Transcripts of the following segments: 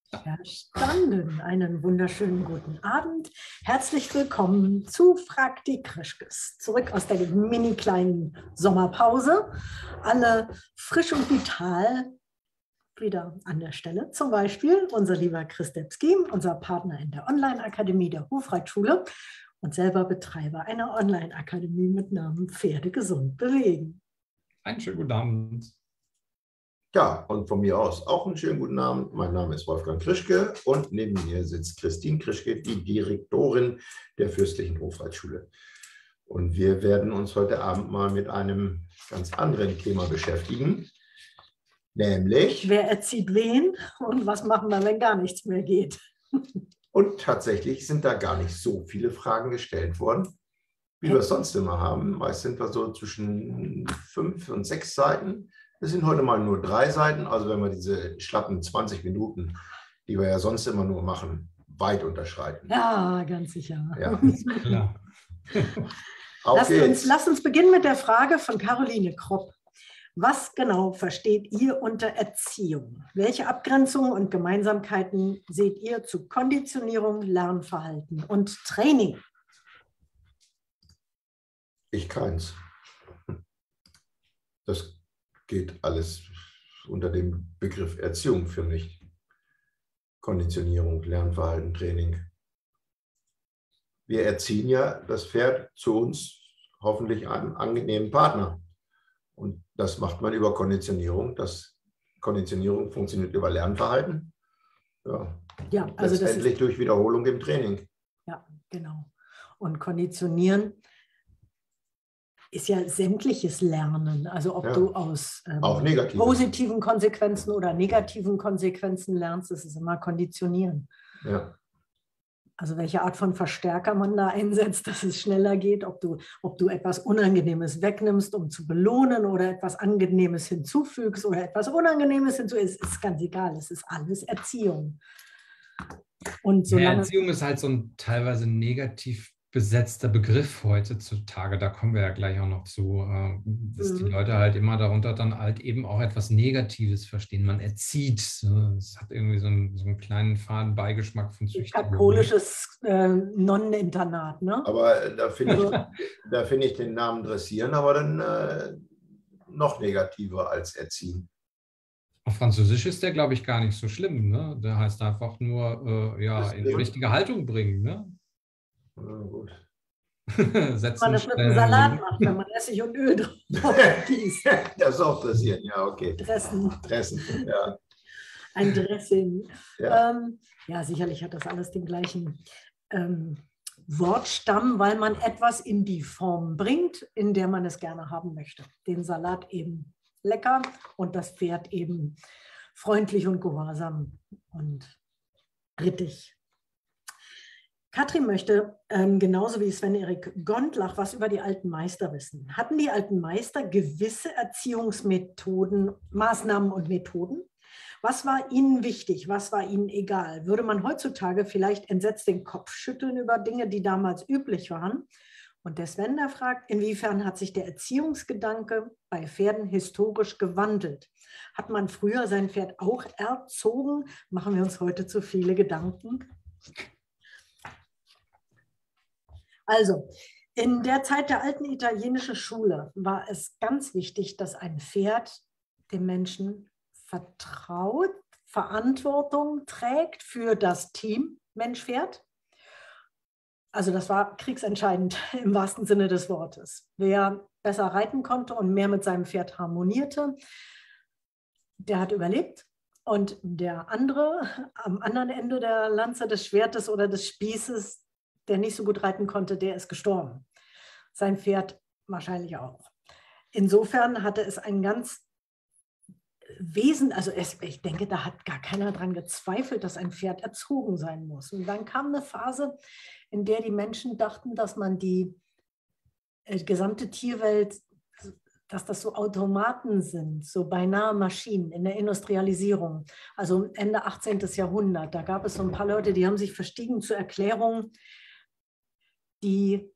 Verstanden. Einen wunderschönen guten Abend. Herzlich willkommen zu Frag die Krischkes. Zurück aus der mini kleinen Sommerpause. Alle frisch und vital wieder an der Stelle. Zum Beispiel unser lieber Chris Debski, unser Partner in der Online-Akademie der Hofreitschule und selber Betreiber einer Online-Akademie mit Namen Pferde gesund bewegen. Einen schönen guten Abend. Ja, und von mir aus auch einen schönen guten Abend. Mein Name ist Wolfgang Krischke und neben mir sitzt Christine Krischke, die Direktorin der Fürstlichen Hofreitschule. Und wir werden uns heute Abend mal mit einem ganz anderen Thema beschäftigen, nämlich: Wer erzieht wen und was machen wir, wenn gar nichts mehr geht? Und tatsächlich sind da gar nicht so viele Fragen gestellt worden, wie wir es sonst immer haben. Meist sind wir so zwischen 5 und 6 Seiten. Es sind heute mal nur 3 Seiten, also wenn wir diese schlappen 20 Minuten, die wir ja sonst immer nur machen, weit unterschreiten. Ja, ganz sicher. Ja. Klar. Lasst uns beginnen mit der Frage von Caroline Kropp. Was genau versteht ihr unter Erziehung? Welche Abgrenzungen und Gemeinsamkeiten seht ihr zu Konditionierung, Lernverhalten und Training? Ich keins. Das geht alles unter dem Begriff Erziehung für mich. Konditionierung, Lernverhalten, Training. Wir erziehen ja das Pferd zu uns hoffentlich einen angenehmen Partner. Und das macht man über Konditionierung. Konditionierung funktioniert über Lernverhalten. Ja, also letztendlich durch Wiederholung im Training. Ja, genau. Und Konditionieren ist ja sämtliches Lernen. Also ob du aus positiven Konsequenzen oder negativen Konsequenzen lernst, das ist immer Konditionieren. Ja. Also welche Art von Verstärker man da einsetzt, dass es schneller geht, ob du etwas Unangenehmes wegnimmst, um zu belohnen, oder etwas Angenehmes hinzufügst oder etwas Unangenehmes hinzufügst, ist ganz egal. Es ist alles Erziehung. Und Erziehung ist halt so ein teilweise negativ besetzter Begriff heutzutage, da kommen wir ja gleich auch noch zu, dass die Leute halt immer darunter dann halt eben auch etwas Negatives verstehen. Man erzieht, es hat irgendwie so einen kleinen faden Beigeschmack von Züchtigung. Katholisches Nonneninternat, ne? Aber da finde ich den Namen dressieren, aber dann noch negativer als erziehen. Auf Französisch ist der, glaube ich, gar nicht so schlimm, ne? Der heißt einfach nur, in die richtige Haltung bringen, ne? Ja, gut. Man das mit einem Salat macht, wenn man Essig und Öl drauf gießt. Das ist auch dressieren, ja, okay. Dressen, ja. Ein Dressing. Ja. Ja, sicherlich hat das alles den gleichen Wortstamm, weil man etwas in die Form bringt, in der man es gerne haben möchte. Den Salat eben lecker und das Pferd eben freundlich und gehorsam und rittig. Katrin möchte, genauso wie Sven-Erik Gondlach, was über die alten Meister wissen. Hatten die alten Meister gewisse Erziehungsmethoden, Maßnahmen und Methoden? Was war ihnen wichtig? Was war ihnen egal? Würde man heutzutage vielleicht entsetzt den Kopf schütteln über Dinge, die damals üblich waren? Und der Sven, der fragt, inwiefern hat sich der Erziehungsgedanke bei Pferden historisch gewandelt? Hat man früher sein Pferd auch erzogen? Machen wir uns heute zu viele Gedanken? Also, in der Zeit der alten italienischen Schule war es ganz wichtig, dass ein Pferd dem Menschen vertraut, Verantwortung trägt für das Team Mensch-Pferd. Also das war kriegsentscheidend im wahrsten Sinne des Wortes. Wer besser reiten konnte und mehr mit seinem Pferd harmonierte, der hat überlebt. Und der andere, am anderen Ende der Lanze, des Schwertes oder des Spießes, der nicht so gut reiten konnte, der ist gestorben. Sein Pferd wahrscheinlich auch. Insofern hatte es einen ganz ich denke, da hat gar keiner dran gezweifelt, dass ein Pferd erzogen sein muss. Und dann kam eine Phase, in der die Menschen dachten, dass man die gesamte Tierwelt, dass das so Automaten sind, so beinahe Maschinen in der Industrialisierung. Also Ende 18. Jahrhundert, da gab es so ein paar Leute, die haben sich verstiegen zur Erklärung, die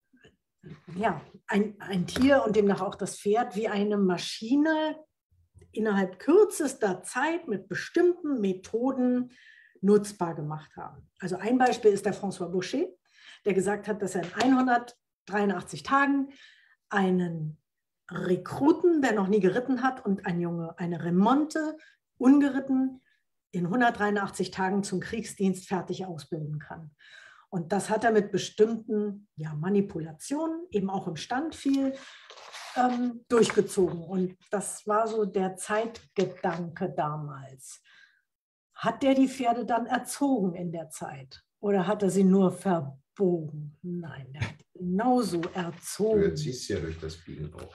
ein Tier und demnach auch das Pferd wie eine Maschine innerhalb kürzester Zeit mit bestimmten Methoden nutzbar gemacht haben. Also ein Beispiel ist der François Boucher, der gesagt hat, dass er in 183 Tagen einen Rekruten, der noch nie geritten hat, und ein Junge, eine Remonte, ungeritten, in 183 Tagen zum Kriegsdienst fertig ausbilden kann. Und das hat er mit bestimmten Manipulationen, eben auch im Stand viel, durchgezogen. Und das war so der Zeitgedanke damals. Hat der die Pferde dann erzogen in der Zeit? Oder hat er sie nur verbogen? Nein, der hat genauso erzogen. Du erziehst ja durch das Biegen auch.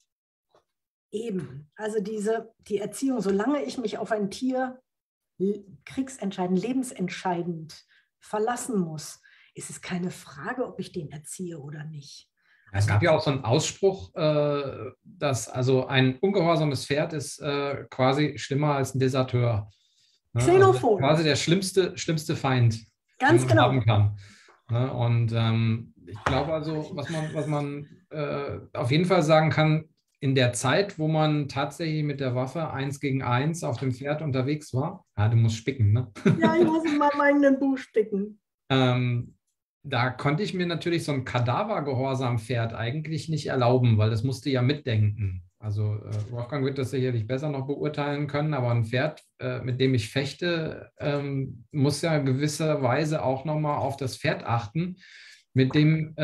Eben, also die Erziehung, solange ich mich auf ein Tier kriegsentscheidend, lebensentscheidend verlassen muss, ist es keine Frage, ob ich den erziehe oder nicht. Es gab ja auch so einen Ausspruch, dass also ein ungehorsames Pferd ist quasi schlimmer als ein Deserteur. Xenophon. Also quasi der schlimmste Feind, Ganz den man genau haben kann. Und ich glaube also, was man auf jeden Fall sagen kann, in der Zeit, wo man tatsächlich mit der Waffe 1 gegen 1 auf dem Pferd unterwegs war, du musst spicken, ne? Ja, ich muss in meinem eigenen Buch spicken. Da konnte ich mir natürlich so ein Kadavergehorsam-Pferd eigentlich nicht erlauben, weil das musste ja mitdenken. Also Wolfgang wird das sicherlich besser noch beurteilen können, aber ein Pferd, mit dem ich fechte, muss ja gewisserweise auch nochmal auf das Pferd achten, mit dem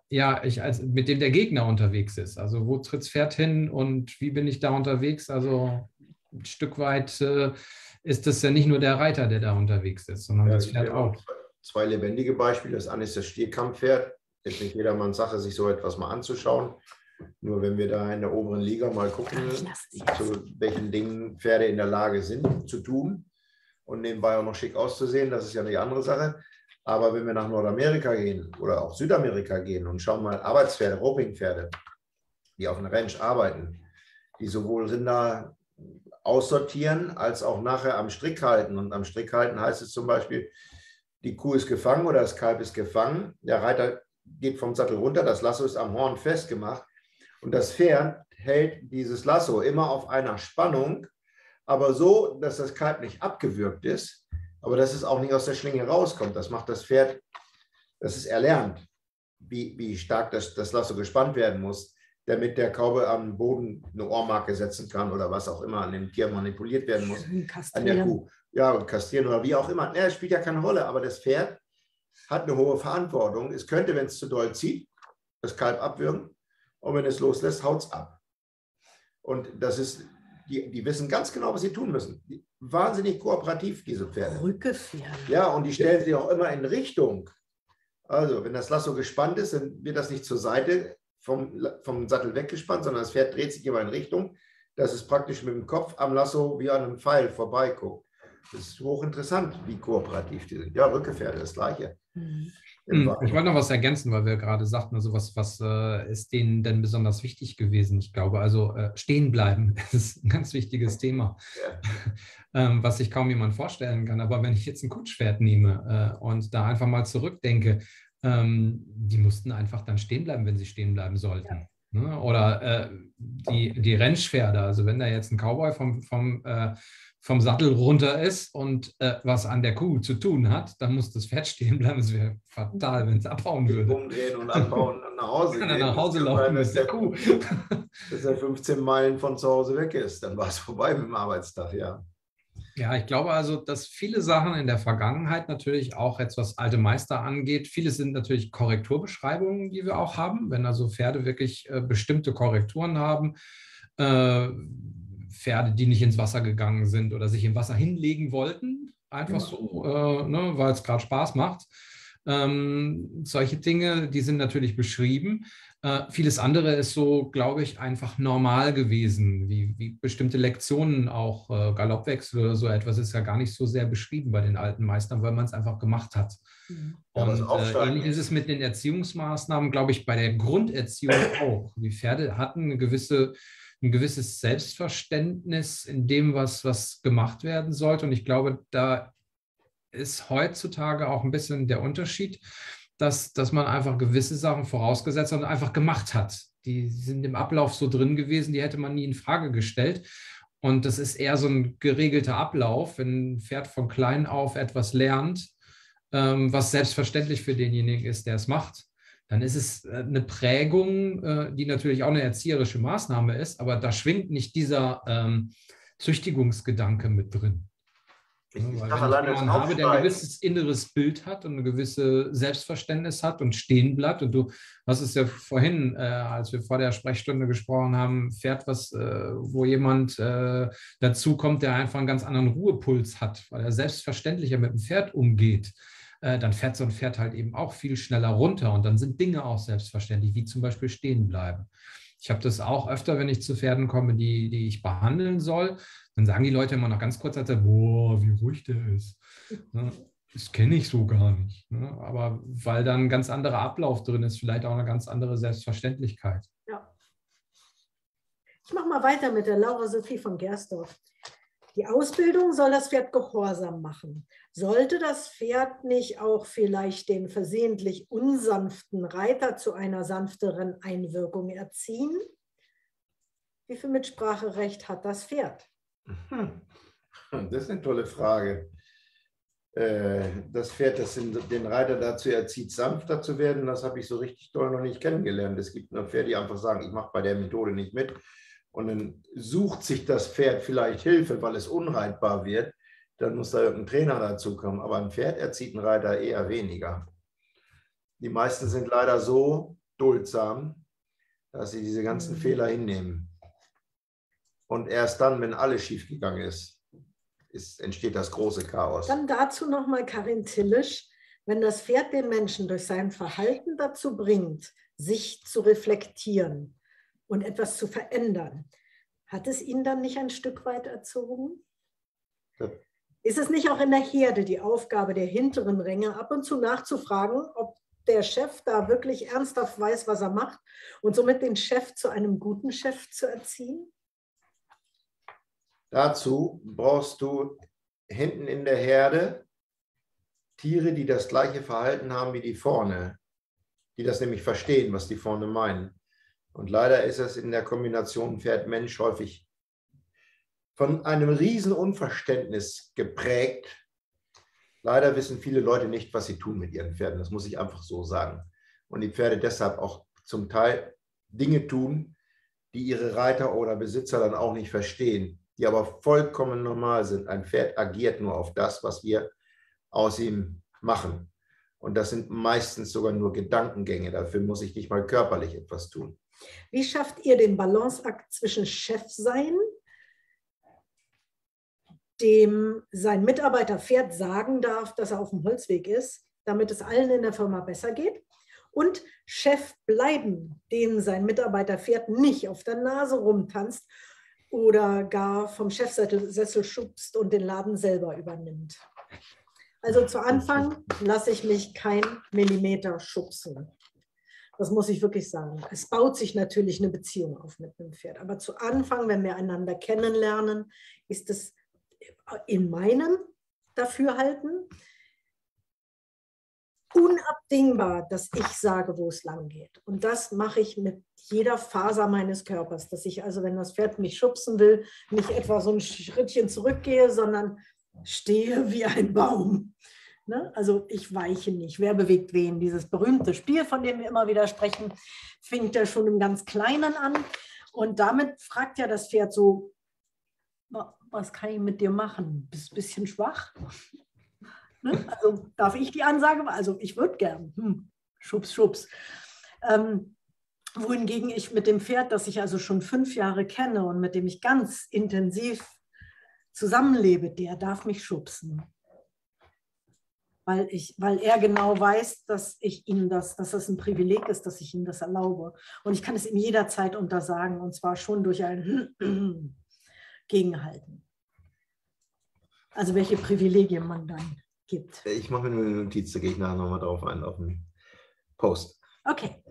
mit dem der Gegner unterwegs ist. Also wo tritt das Pferd hin und wie bin ich da unterwegs? Also ein Stück weit ist das ja nicht nur der Reiter, der da unterwegs ist, sondern das Pferd auch. 2 lebendige Beispiele. Das eine ist das Stierkampfpferd. Ist nicht jedermanns Sache, sich so etwas mal anzuschauen. Nur wenn wir da in der oberen Liga mal gucken, zu welchen Dingen Pferde in der Lage sind zu tun und nebenbei auch noch schick auszusehen, das ist ja eine andere Sache. Aber wenn wir nach Nordamerika gehen oder auch Südamerika gehen und schauen mal Arbeitspferde, Ropingpferde, die auf einer Ranch arbeiten, die sowohl Rinder aussortieren als auch nachher am Strick halten. Und am Strick halten heißt es zum Beispiel, die Kuh ist gefangen oder das Kalb ist gefangen, der Reiter geht vom Sattel runter, das Lasso ist am Horn festgemacht und das Pferd hält dieses Lasso immer auf einer Spannung, aber so, dass das Kalb nicht abgewürgt ist, aber dass es auch nicht aus der Schlinge rauskommt. Das macht das Pferd, das ist erlernt, wie stark das Lasso gespannt werden muss, damit der Kaube am Boden eine Ohrmarke setzen kann oder was auch immer an dem Tier manipuliert werden muss, an der Kuh. Ja, kastrieren oder wie auch immer. Es spielt ja keine Rolle, aber das Pferd hat eine hohe Verantwortung. Es könnte, wenn es zu doll zieht, das Kalb abwürgen und wenn es loslässt, haut es ab. Und das ist, die wissen ganz genau, was sie tun müssen. Wahnsinnig kooperativ, diese Pferde. Rückgefährdet. Ja, und die stellen sich auch immer in Richtung. Also, wenn das Lasso gespannt ist, dann wird das nicht zur Seite vom Sattel weggespannt, sondern das Pferd dreht sich immer in Richtung, dass es praktisch mit dem Kopf am Lasso wie an einem Pfeil vorbeiguckt. Das ist hochinteressant, wie kooperativ die sind. Ja, Rückgefährdet, das Gleiche. Ich wollte noch was ergänzen, weil wir gerade sagten, also was ist denen denn besonders wichtig gewesen? Ich glaube, also stehen bleiben ist ein ganz wichtiges Thema, was sich kaum jemand vorstellen kann. Aber wenn ich jetzt ein Kutschpferd nehme und da einfach mal zurückdenke, die mussten einfach dann stehen bleiben, wenn sie stehen bleiben sollten. Ja. Ne? Oder die Rennpferde, also wenn da jetzt ein Cowboy vom Sattel runter ist und was an der Kuh zu tun hat, dann muss das Pferd stehen bleiben. Es wäre fatal, wenn es abhauen würde. Umdrehen und abhauen und nach Hause gehen. Nach Hause laufen mit der Kuh. Dass er 15 Meilen von zu Hause weg ist. Dann war es vorbei mit dem Arbeitstag, ja. Ja, ich glaube also, dass viele Sachen in der Vergangenheit natürlich auch jetzt, was alte Meister angeht, vieles sind natürlich Korrekturbeschreibungen, die wir auch haben, wenn also Pferde wirklich bestimmte Korrekturen haben, Pferde, die nicht ins Wasser gegangen sind oder sich im Wasser hinlegen wollten, einfach so, weil es gerade Spaß macht. Solche Dinge, die sind natürlich beschrieben. Vieles andere ist so, glaube ich, einfach normal gewesen, wie bestimmte Lektionen, auch Galoppwechsel oder so etwas ist ja gar nicht so sehr beschrieben bei den alten Meistern, weil man es einfach gemacht hat. Ja, und ähnlich ist es mit den Erziehungsmaßnahmen, glaube ich, bei der Grunderziehung auch. Die Pferde hatten ein gewisses Selbstverständnis in dem, was gemacht werden sollte. Und ich glaube, da ist heutzutage auch ein bisschen der Unterschied, dass man einfach gewisse Sachen vorausgesetzt und einfach gemacht hat. Die sind im Ablauf so drin gewesen, die hätte man nie in Frage gestellt. Und das ist eher so ein geregelter Ablauf, wenn ein Pferd von klein auf etwas lernt, was selbstverständlich für denjenigen ist, der es macht. Dann ist es eine Prägung, die natürlich auch eine erzieherische Maßnahme ist, aber da schwingt nicht dieser Züchtigungsgedanke mit drin. Weil wenn ich jemanden habe, der ein gewisses inneres Bild hat und ein gewisses Selbstverständnis hat und stehen bleibt, und du hast es ja vorhin, als wir vor der Sprechstunde gesprochen haben, Pferd, wo jemand dazu kommt, der einfach einen ganz anderen Ruhepuls hat, weil er selbstverständlicher mit dem Pferd umgeht, dann fährt so ein Pferd halt eben auch viel schneller runter und dann sind Dinge auch selbstverständlich, wie zum Beispiel stehen bleiben. Ich habe das auch öfter, wenn ich zu Pferden komme, die ich behandeln soll. Dann sagen die Leute immer noch ganz kurz, boah, wie ruhig der ist. Das kenne ich so gar nicht. Aber weil da ein ganz anderer Ablauf drin ist, vielleicht auch eine ganz andere Selbstverständlichkeit. Ja. Ich mache mal weiter mit der Laura Sophie von Gersdorf. Die Ausbildung soll das Pferd gehorsam machen. Sollte das Pferd nicht auch vielleicht den versehentlich unsanften Reiter zu einer sanfteren Einwirkung erziehen? Wie viel Mitspracherecht hat das Pferd? Das ist eine tolle Frage. Das Pferd, das den Reiter dazu erzieht, sanfter zu werden, das habe ich so richtig toll noch nicht kennengelernt. Es gibt nur Pferde, die einfach sagen, ich mache bei der Methode nicht mit. Und dann sucht sich das Pferd vielleicht Hilfe, weil es unreitbar wird. Dann muss da irgendein Trainer dazu kommen. Aber ein Pferd erzieht einen Reiter eher weniger. Die meisten sind leider so duldsam, dass sie diese ganzen Fehler hinnehmen. Und erst dann, wenn alles schiefgegangen ist, entsteht das große Chaos. Dann dazu nochmal Karin Tillisch. Wenn das Pferd den Menschen durch sein Verhalten dazu bringt, sich zu reflektieren und etwas zu verändern, hat es ihn dann nicht ein Stück weit erzogen? Ja. Ist es nicht auch in der Herde die Aufgabe der hinteren Ränge, ab und zu nachzufragen, ob der Chef da wirklich ernsthaft weiß, was er macht und somit den Chef zu einem guten Chef zu erziehen? Dazu brauchst du hinten in der Herde Tiere, die das gleiche Verhalten haben wie die vorne, die das nämlich verstehen, was die vorne meinen. Und leider ist es in der Kombination Pferd-Mensch häufig von einem riesen Unverständnis geprägt. Leider wissen viele Leute nicht, was sie tun mit ihren Pferden. Das muss ich einfach so sagen. Und die Pferde deshalb auch zum Teil Dinge tun, die ihre Reiter oder Besitzer dann auch nicht verstehen, die aber vollkommen normal sind. Ein Pferd agiert nur auf das, was wir aus ihm machen. Und das sind meistens sogar nur Gedankengänge. Dafür muss ich nicht mal körperlich etwas tun. Wie schafft ihr den Balanceakt zwischen Chefsein, dem sein Mitarbeiter Pferd sagen darf, dass er auf dem Holzweg ist, damit es allen in der Firma besser geht, und Chef bleiben, dem sein Mitarbeiter Pferd nicht auf der Nase rumtanzt oder gar vom Chefsessel schubst und den Laden selber übernimmt? Also zu Anfang lasse ich mich kein Millimeter schubsen. Das muss ich wirklich sagen. Es baut sich natürlich eine Beziehung auf mit einem Pferd. Aber zu Anfang, wenn wir einander kennenlernen, ist es in meinem Dafürhalten unabdingbar, dass ich sage, wo es lang geht. Und das mache ich mit jeder Faser meines Körpers. Dass ich also, wenn das Pferd mich schubsen will, nicht etwa so ein Schrittchen zurückgehe, sondern stehe wie ein Baum. Ne? Also ich weiche nicht. Wer bewegt wen? Dieses berühmte Spiel, von dem wir immer wieder sprechen, fängt ja schon im ganz Kleinen an. Und damit fragt ja das Pferd so, was kann ich mit dir machen? Bist ein bisschen schwach? Ne? Also darf ich die Ansage? Also ich würde gern. Schubs, schubs. Wohingegen ich mit dem Pferd, das ich also schon 5 Jahre kenne und mit dem ich ganz intensiv zusammenlebe, der darf mich schubsen. Weil er genau weiß, dass das ein Privileg ist, dass ich ihm das erlaube. Und ich kann es ihm jederzeit untersagen, und zwar schon durch ein Gegenhalten. Also welche Privilegien man dann gibt. Ich mache mir nur eine Notiz, da gehe ich nachher nochmal drauf ein, auf den Post. Okay.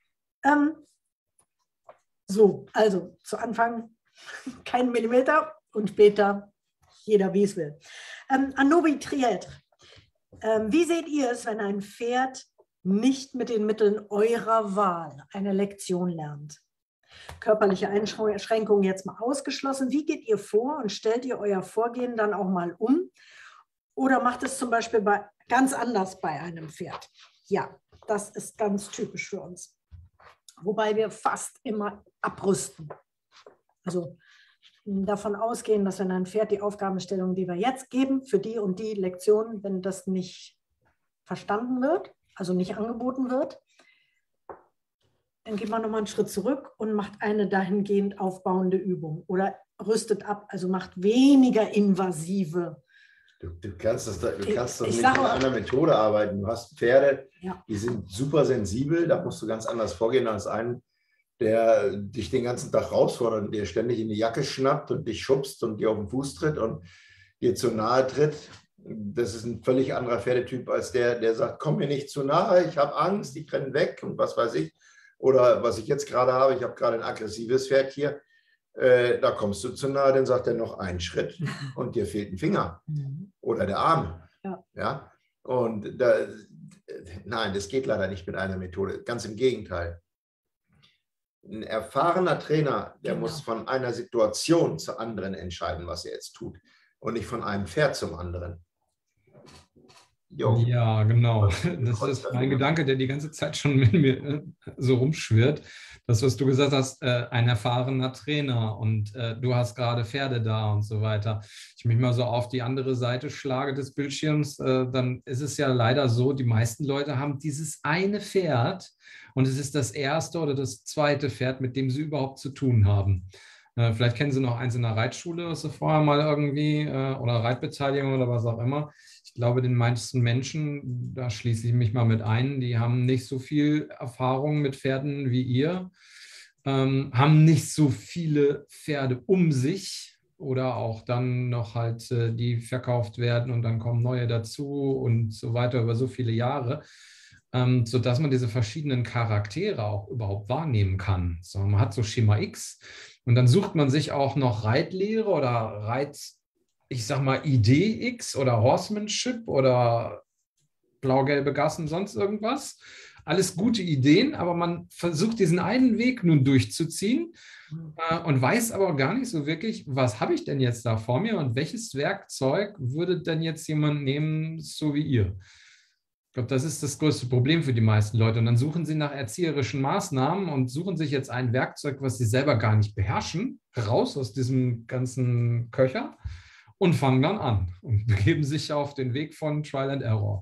So, also zu Anfang kein Millimeter und später jeder, wie es will. Anobi Triet, wie seht ihr es, wenn ein Pferd nicht mit den Mitteln eurer Wahl eine Lektion lernt? körperliche Einschränkungen jetzt mal ausgeschlossen. Wie geht ihr vor und stellt ihr euer Vorgehen dann auch mal um? Oder macht es zum Beispiel ganz anders bei einem Pferd? Ja, das ist ganz typisch für uns. Wobei wir fast immer abrüsten. Also davon ausgehen, dass wenn ein Pferd die Aufgabenstellung, die wir jetzt geben, für die und die Lektion, wenn das nicht verstanden wird, also nicht angeboten wird, dann geht man nochmal einen Schritt zurück und macht eine dahingehend aufbauende Übung oder rüstet ab, also macht weniger invasive. Du kannst doch nicht mit einer Methode arbeiten. Du hast Pferde, die sind super sensibel, da musst du ganz anders vorgehen als einen, der dich den ganzen Tag herausfordert und dir ständig in die Jacke schnappt und dich schubst und dir auf den Fuß tritt und dir zu nahe tritt. Das ist ein völlig anderer Pferdetyp als der sagt, komm mir nicht zu nahe, ich habe Angst, ich renne weg und was weiß ich. Oder was ich jetzt gerade habe, ich habe gerade ein aggressives Pferd hier, da kommst du zu nahe, dann sagt er noch einen Schritt und dir fehlt ein Finger oder der Arm. Ja? Und nein, das geht leider nicht mit einer Methode, ganz im Gegenteil. Ein erfahrener Trainer, der muss von einer Situation zur anderen entscheiden, was er jetzt tut und nicht von einem Pferd zum anderen. Ja, genau. Das ist mein Gedanke, der die ganze Zeit schon mit mir so rumschwirrt. Das, was du gesagt hast, ein erfahrener Trainer und du hast gerade Pferde da und so weiter. Ich mich mal so auf die andere Seite schlage des Bildschirms, dann ist es ja leider so, die meisten Leute haben dieses eine Pferd und es ist das erste oder das zweite Pferd, mit dem sie überhaupt zu tun haben. Vielleicht kennen Sie noch eins in der Reitschule, was Sie vorher mal irgendwie, oder Reitbeteiligung oder was auch immer. Ich glaube, den meisten Menschen, da schließe ich mich mal mit ein, die haben nicht so viel Erfahrung mit Pferden wie ihr, haben nicht so viele Pferde um sich oder auch dann noch halt, die verkauft werden und dann kommen neue dazu und so weiter über so viele Jahre, sodass man diese verschiedenen Charaktere auch überhaupt wahrnehmen kann. So, man hat so Schema X und dann sucht man sich auch noch Reitlehre oder ich sag mal, Idee X oder Horsemanship oder blau-gelbe Gassen, sonst irgendwas. Alles gute Ideen, aber man versucht diesen einen Weg nun durchzuziehen und weiß aber gar nicht so wirklich, was habe ich denn jetzt da vor mir und welches Werkzeug würde denn jetzt jemand nehmen, so wie ihr? Ich glaube, das ist das größte Problem für die meisten Leute. Und dann suchen sie nach erzieherischen Maßnahmen und suchen sich jetzt ein Werkzeug, was sie selber gar nicht beherrschen, raus aus diesem ganzen Köcher. Und fangen dann an und begeben sich auf den Weg von Trial and Error.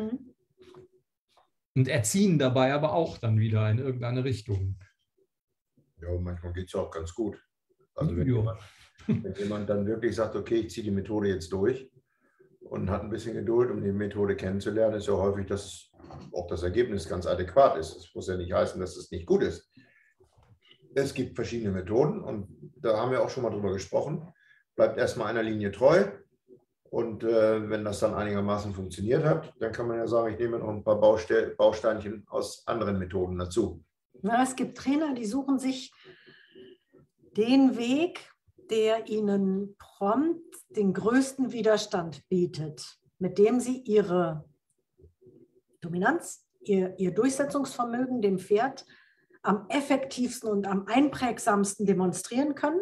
Und erziehen dabei aber auch dann wieder in irgendeine Richtung. Ja, manchmal geht es ja auch ganz gut. Also wenn jemand dann wirklich sagt, okay, ich ziehe die Methode jetzt durch und hat ein bisschen Geduld, um die Methode kennenzulernen, ist ja häufig, dass auch das Ergebnis ganz adäquat ist. Das muss ja nicht heißen, dass es nicht gut ist. Es gibt verschiedene Methoden und da haben wir auch schon mal drüber gesprochen. Bleibt erstmal einer Linie treu und wenn das dann einigermaßen funktioniert hat, dann kann man ja sagen, ich nehme noch ein paar Bausteinchen aus anderen Methoden dazu. Na, es gibt Trainer, die suchen sich den Weg, der ihnen prompt den größten Widerstand bietet, mit dem sie ihre Dominanz, ihr Durchsetzungsvermögen dem Pferd am effektivsten und am einprägsamsten demonstrieren können,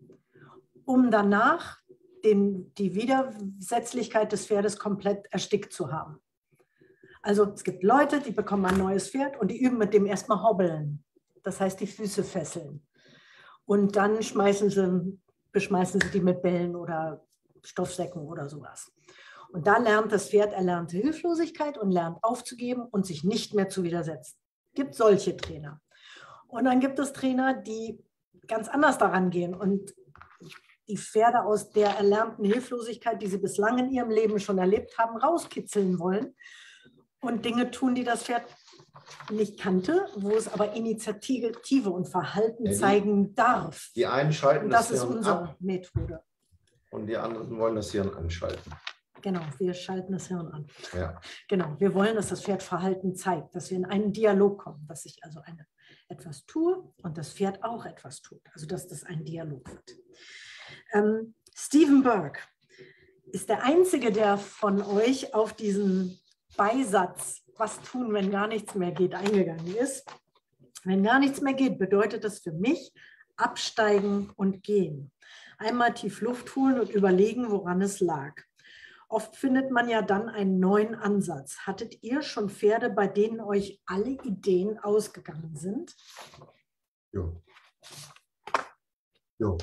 um danach die Widersetzlichkeit des Pferdes komplett erstickt zu haben. Also es gibt Leute, die bekommen ein neues Pferd und die üben mit dem erstmal Hobbeln. Das heißt, die Füße fesseln. Und dann beschmeißen sie die mit Bällen oder Stoffsäcken oder sowas. Und da lernt das Pferd erlernte Hilflosigkeit und lernt aufzugeben und sich nicht mehr zu widersetzen. Es gibt solche Trainer. Und dann gibt es Trainer, die ganz anders daran gehen und die Pferde aus der erlernten Hilflosigkeit, die sie bislang in ihrem Leben schon erlebt haben, rauskitzeln wollen und Dinge tun, die das Pferd nicht kannte, wo es aber Initiative und Verhalten zeigen darf. Die einen schalten das ist unsere Methode. Und die anderen wollen das Hirn anschalten. Genau, wir schalten das Hirn an. Ja. Genau, wir wollen, dass das Pferd Verhalten zeigt, dass wir in einen Dialog kommen, dass ich also etwas tue und das Pferd auch etwas tut. Also dass das ein Dialog wird. Stephen Burke ist der Einzige, der von euch auf diesen Beisatz, was tun, wenn gar nichts mehr geht, eingegangen ist. Wenn gar nichts mehr geht, bedeutet das für mich, absteigen und gehen. Einmal tief Luft holen und überlegen, woran es lag. Oft findet man ja dann einen neuen Ansatz. Hattet ihr schon Pferde, bei denen euch alle Ideen ausgegangen sind? Jo. Jo.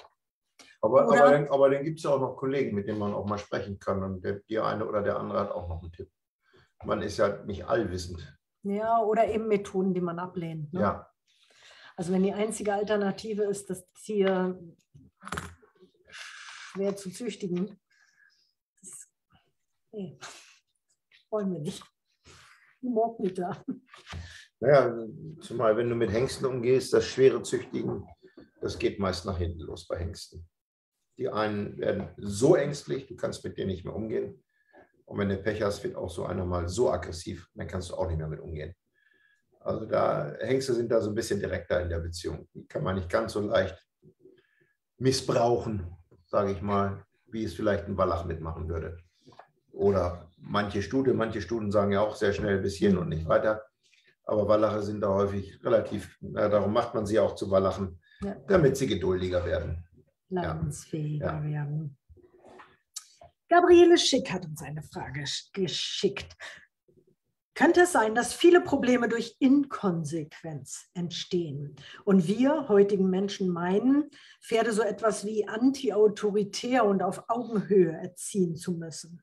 Aber dann gibt es ja auch noch Kollegen, mit denen man auch mal sprechen kann. Und der eine oder der andere hat auch noch einen Tipp. Man ist ja nicht allwissend. Ja, oder eben Methoden, die man ablehnt. Ne? Ja. Also wenn die einzige Alternative ist, das Tier schwer zu züchtigen, nee, wollen wir nicht. Morgen nicht da. Naja, zumal wenn du mit Hengsten umgehst, das schwere Züchtigen, das geht meist nach hinten los bei Hengsten. Die einen werden so ängstlich, du kannst mit denen nicht mehr umgehen. Und wenn du Pech hast, wird auch so einer mal so aggressiv, dann kannst du auch nicht mehr mit umgehen. Also Hengste sind da so ein bisschen direkter in der Beziehung. Die kann man nicht ganz so leicht missbrauchen, sage ich mal, wie es vielleicht ein Wallach mitmachen würde. Oder manche Stuten sagen ja auch sehr schnell bis hierhin und nicht weiter. Aber Wallache sind da häufig relativ, darum macht man sie auch zu Wallachen, ja, damit sie geduldiger werden. Leidensfähiger werden. Gabriele Schick hat uns eine Frage geschickt. Könnte es sein, dass viele Probleme durch Inkonsequenz entstehen und wir heutigen Menschen meinen, Pferde so etwas wie anti-autoritär und auf Augenhöhe erziehen zu müssen?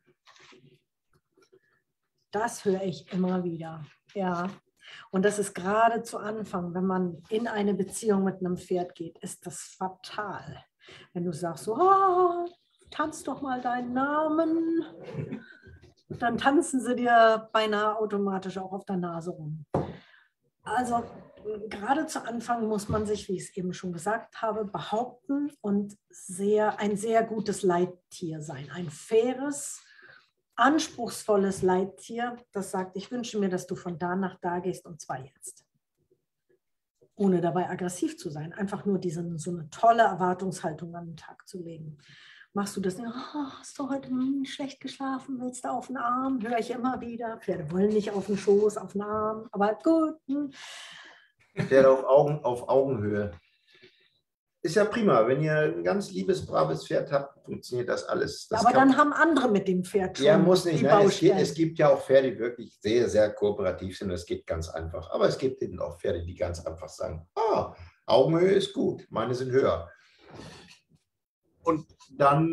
Das höre ich immer wieder, ja. Und das ist gerade zu Anfang, wenn man in eine Beziehung mit einem Pferd geht, ist das fatal. Wenn du sagst so, tanz doch mal deinen Namen, dann tanzen sie dir beinahe automatisch auch auf der Nase rum. Also gerade zu Anfang muss man sich, wie ich es eben schon gesagt habe, behaupten und ein sehr gutes Leittier sein. Ein faires, anspruchsvolles Leittier, das sagt, ich wünsche mir, dass du von da nach da gehst und zwar jetzt. Ohne dabei aggressiv zu sein, einfach nur so eine tolle Erwartungshaltung an den Tag zu legen. Machst du das nicht? Oh, hast du heute schlecht geschlafen? Willst du auf den Arm? Höre ich immer wieder. Pferde wollen nicht auf den Schoß, auf den Arm, aber gut. Pferde auf Augenhöhe. Ist ja prima. Wenn ihr ein ganz liebes, braves Pferd habt, funktioniert das alles. Aber dann haben andere mit dem Pferd schon. Ja, muss nicht. Nein, es gibt ja auch Pferde, die wirklich sehr, sehr kooperativ sind. Das geht ganz einfach. Aber es gibt eben auch Pferde, die ganz einfach sagen, Augenhöhe ist gut, meine sind höher. Und dann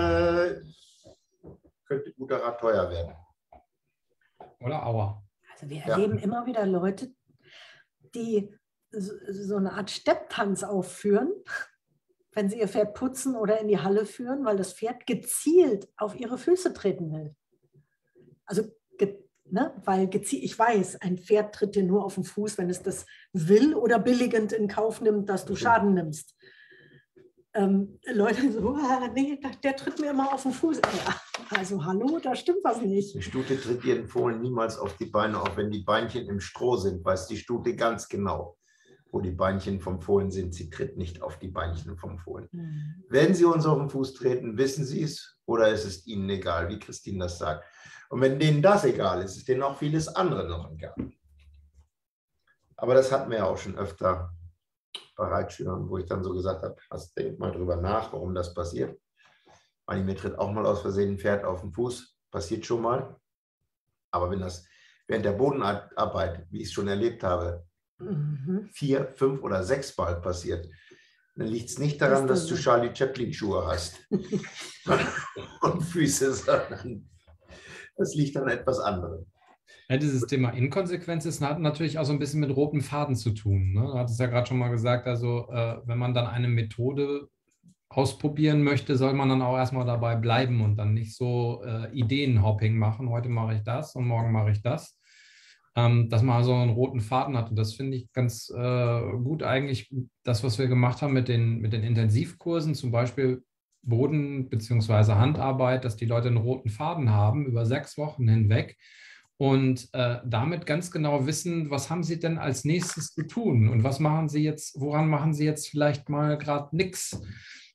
könnte guter Rat teuer werden. Oder Aua. Also wir erleben immer wieder Leute, die so eine Art Stepptanz aufführen, wenn sie ihr Pferd putzen oder in die Halle führen, weil das Pferd gezielt auf ihre Füße treten will. Also, weil gezielt, ich weiß, ein Pferd tritt dir nur auf den Fuß, wenn es das will oder billigend in Kauf nimmt, dass du Schaden nimmst. Leute so, nee, der tritt mir immer auf den Fuß. Ja, also hallo, da stimmt was nicht. Die Stute tritt ihren Fohlen niemals auf die Beine, auch wenn die Beinchen im Stroh sind, weiß die Stute ganz genau, wo die Beinchen vom Fohlen sind. Sie tritt nicht auf die Beinchen vom Fohlen. Wenn sie uns auf den Fuß treten, wissen sie es oder ist es ihnen egal, wie Christine das sagt. Und wenn denen das egal ist, ist denen auch vieles andere noch egal. Aber das hatten wir ja auch schon öfter bei Reitschülern, wo ich dann so gesagt habe, denk mal drüber nach, warum das passiert. Weil mir tritt auch mal aus Versehen ein Pferd auf den Fuß, passiert schon mal. Aber wenn das während der Bodenarbeit, wie ich es schon erlebt habe, 4, 5 oder 6 Mal passiert, dann liegt es nicht daran, dass du Charlie Chaplin Schuhe hast und Füße, sondern das liegt an etwas anderem. Ja, dieses Thema Inkonsequenz hat natürlich auch so ein bisschen mit roten Faden zu tun. Ne? Du hattest ja gerade schon mal gesagt, also wenn man dann eine Methode ausprobieren möchte, soll man dann auch erstmal dabei bleiben und dann nicht so Ideenhopping machen. Heute mache ich das und morgen mache ich das. Dass man also einen roten Faden hat. Und das finde ich ganz gut eigentlich, das, was wir gemacht haben mit den Intensivkursen, zum Beispiel Boden- bzw. Handarbeit, dass die Leute einen roten Faden haben über 6 Wochen hinweg und damit ganz genau wissen, was haben sie denn als nächstes zu tun und was machen sie jetzt, woran machen sie jetzt vielleicht mal gerade nichts.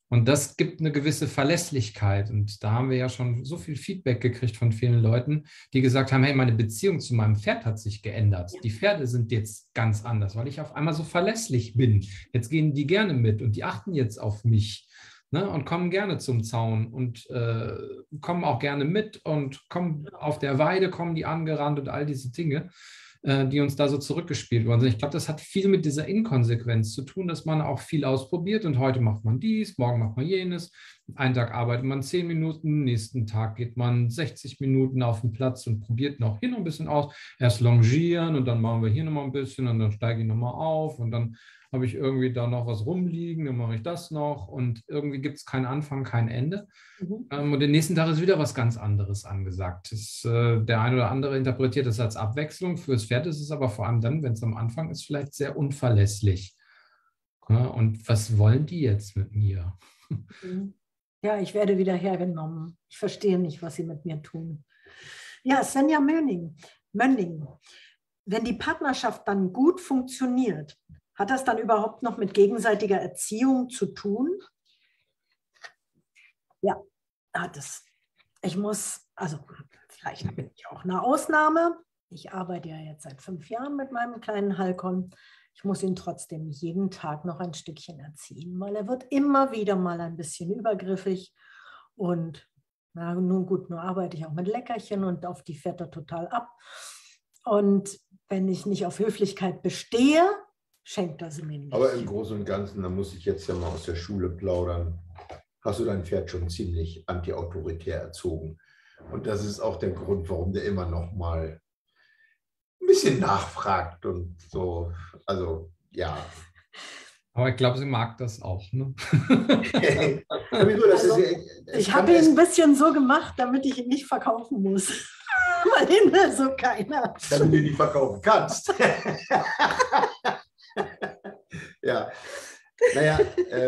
Und das gibt eine gewisse Verlässlichkeit. Und da haben wir ja schon so viel Feedback gekriegt von vielen Leuten, die gesagt haben, hey, meine Beziehung zu meinem Pferd hat sich geändert. Die Pferde sind jetzt ganz anders, weil ich auf einmal so verlässlich bin. Jetzt gehen die gerne mit und die achten jetzt auf mich, ne, und kommen gerne zum Zaun und kommen auch gerne mit und kommen auf der Weide, kommen die angerannt und all diese Dinge, die uns da so zurückgespielt worden sind. Ich glaube, das hat viel mit dieser Inkonsequenz zu tun, dass man auch viel ausprobiert und heute macht man dies, morgen macht man jenes. Einen Tag arbeitet man 10 Minuten, nächsten Tag geht man 60 Minuten auf den Platz und probiert noch hier noch ein bisschen aus. Erst longieren und dann machen wir hier nochmal ein bisschen und dann steige ich nochmal auf und dann habe ich irgendwie da noch was rumliegen, dann mache ich das noch und irgendwie gibt es keinen Anfang, kein Ende. Und den nächsten Tag ist wieder was ganz anderes angesagt. Der eine oder andere interpretiert das als Abwechslung. Fürs Pferd ist es aber vor allem dann, wenn es am Anfang ist, vielleicht sehr unverlässlich. Ja, und was wollen die jetzt mit mir? Ja, ich werde wieder hergenommen. Ich verstehe nicht, was sie mit mir tun. Ja, Svenja Mönning. Wenn die Partnerschaft dann gut funktioniert, hat das dann überhaupt noch mit gegenseitiger Erziehung zu tun? Ja, hat es. Ich muss, also vielleicht bin ich auch eine Ausnahme. Ich arbeite ja jetzt seit 5 Jahren mit meinem kleinen Halcon. Ich muss ihn trotzdem jeden Tag noch ein Stückchen erziehen, weil er wird immer wieder mal ein bisschen übergriffig. Und na, nun gut, nur arbeite ich auch mit Leckerchen und auf die fährt er total ab. Und wenn ich nicht auf Höflichkeit bestehe, schenkt er sie mir nicht. Aber im Großen und Ganzen, da muss ich jetzt ja mal aus der Schule plaudern, hast du dein Pferd schon ziemlich antiautoritär erzogen. Und das ist auch der Grund, warum der immer noch mal ein bisschen nachfragt und so. Also, ja. Aber ich glaube, sie mag das auch. Ne? Ich habe ihn ein bisschen so gemacht, damit ich ihn nicht verkaufen muss. Weil den will so keiner. Damit du ihn nicht verkaufen kannst. Ja, naja,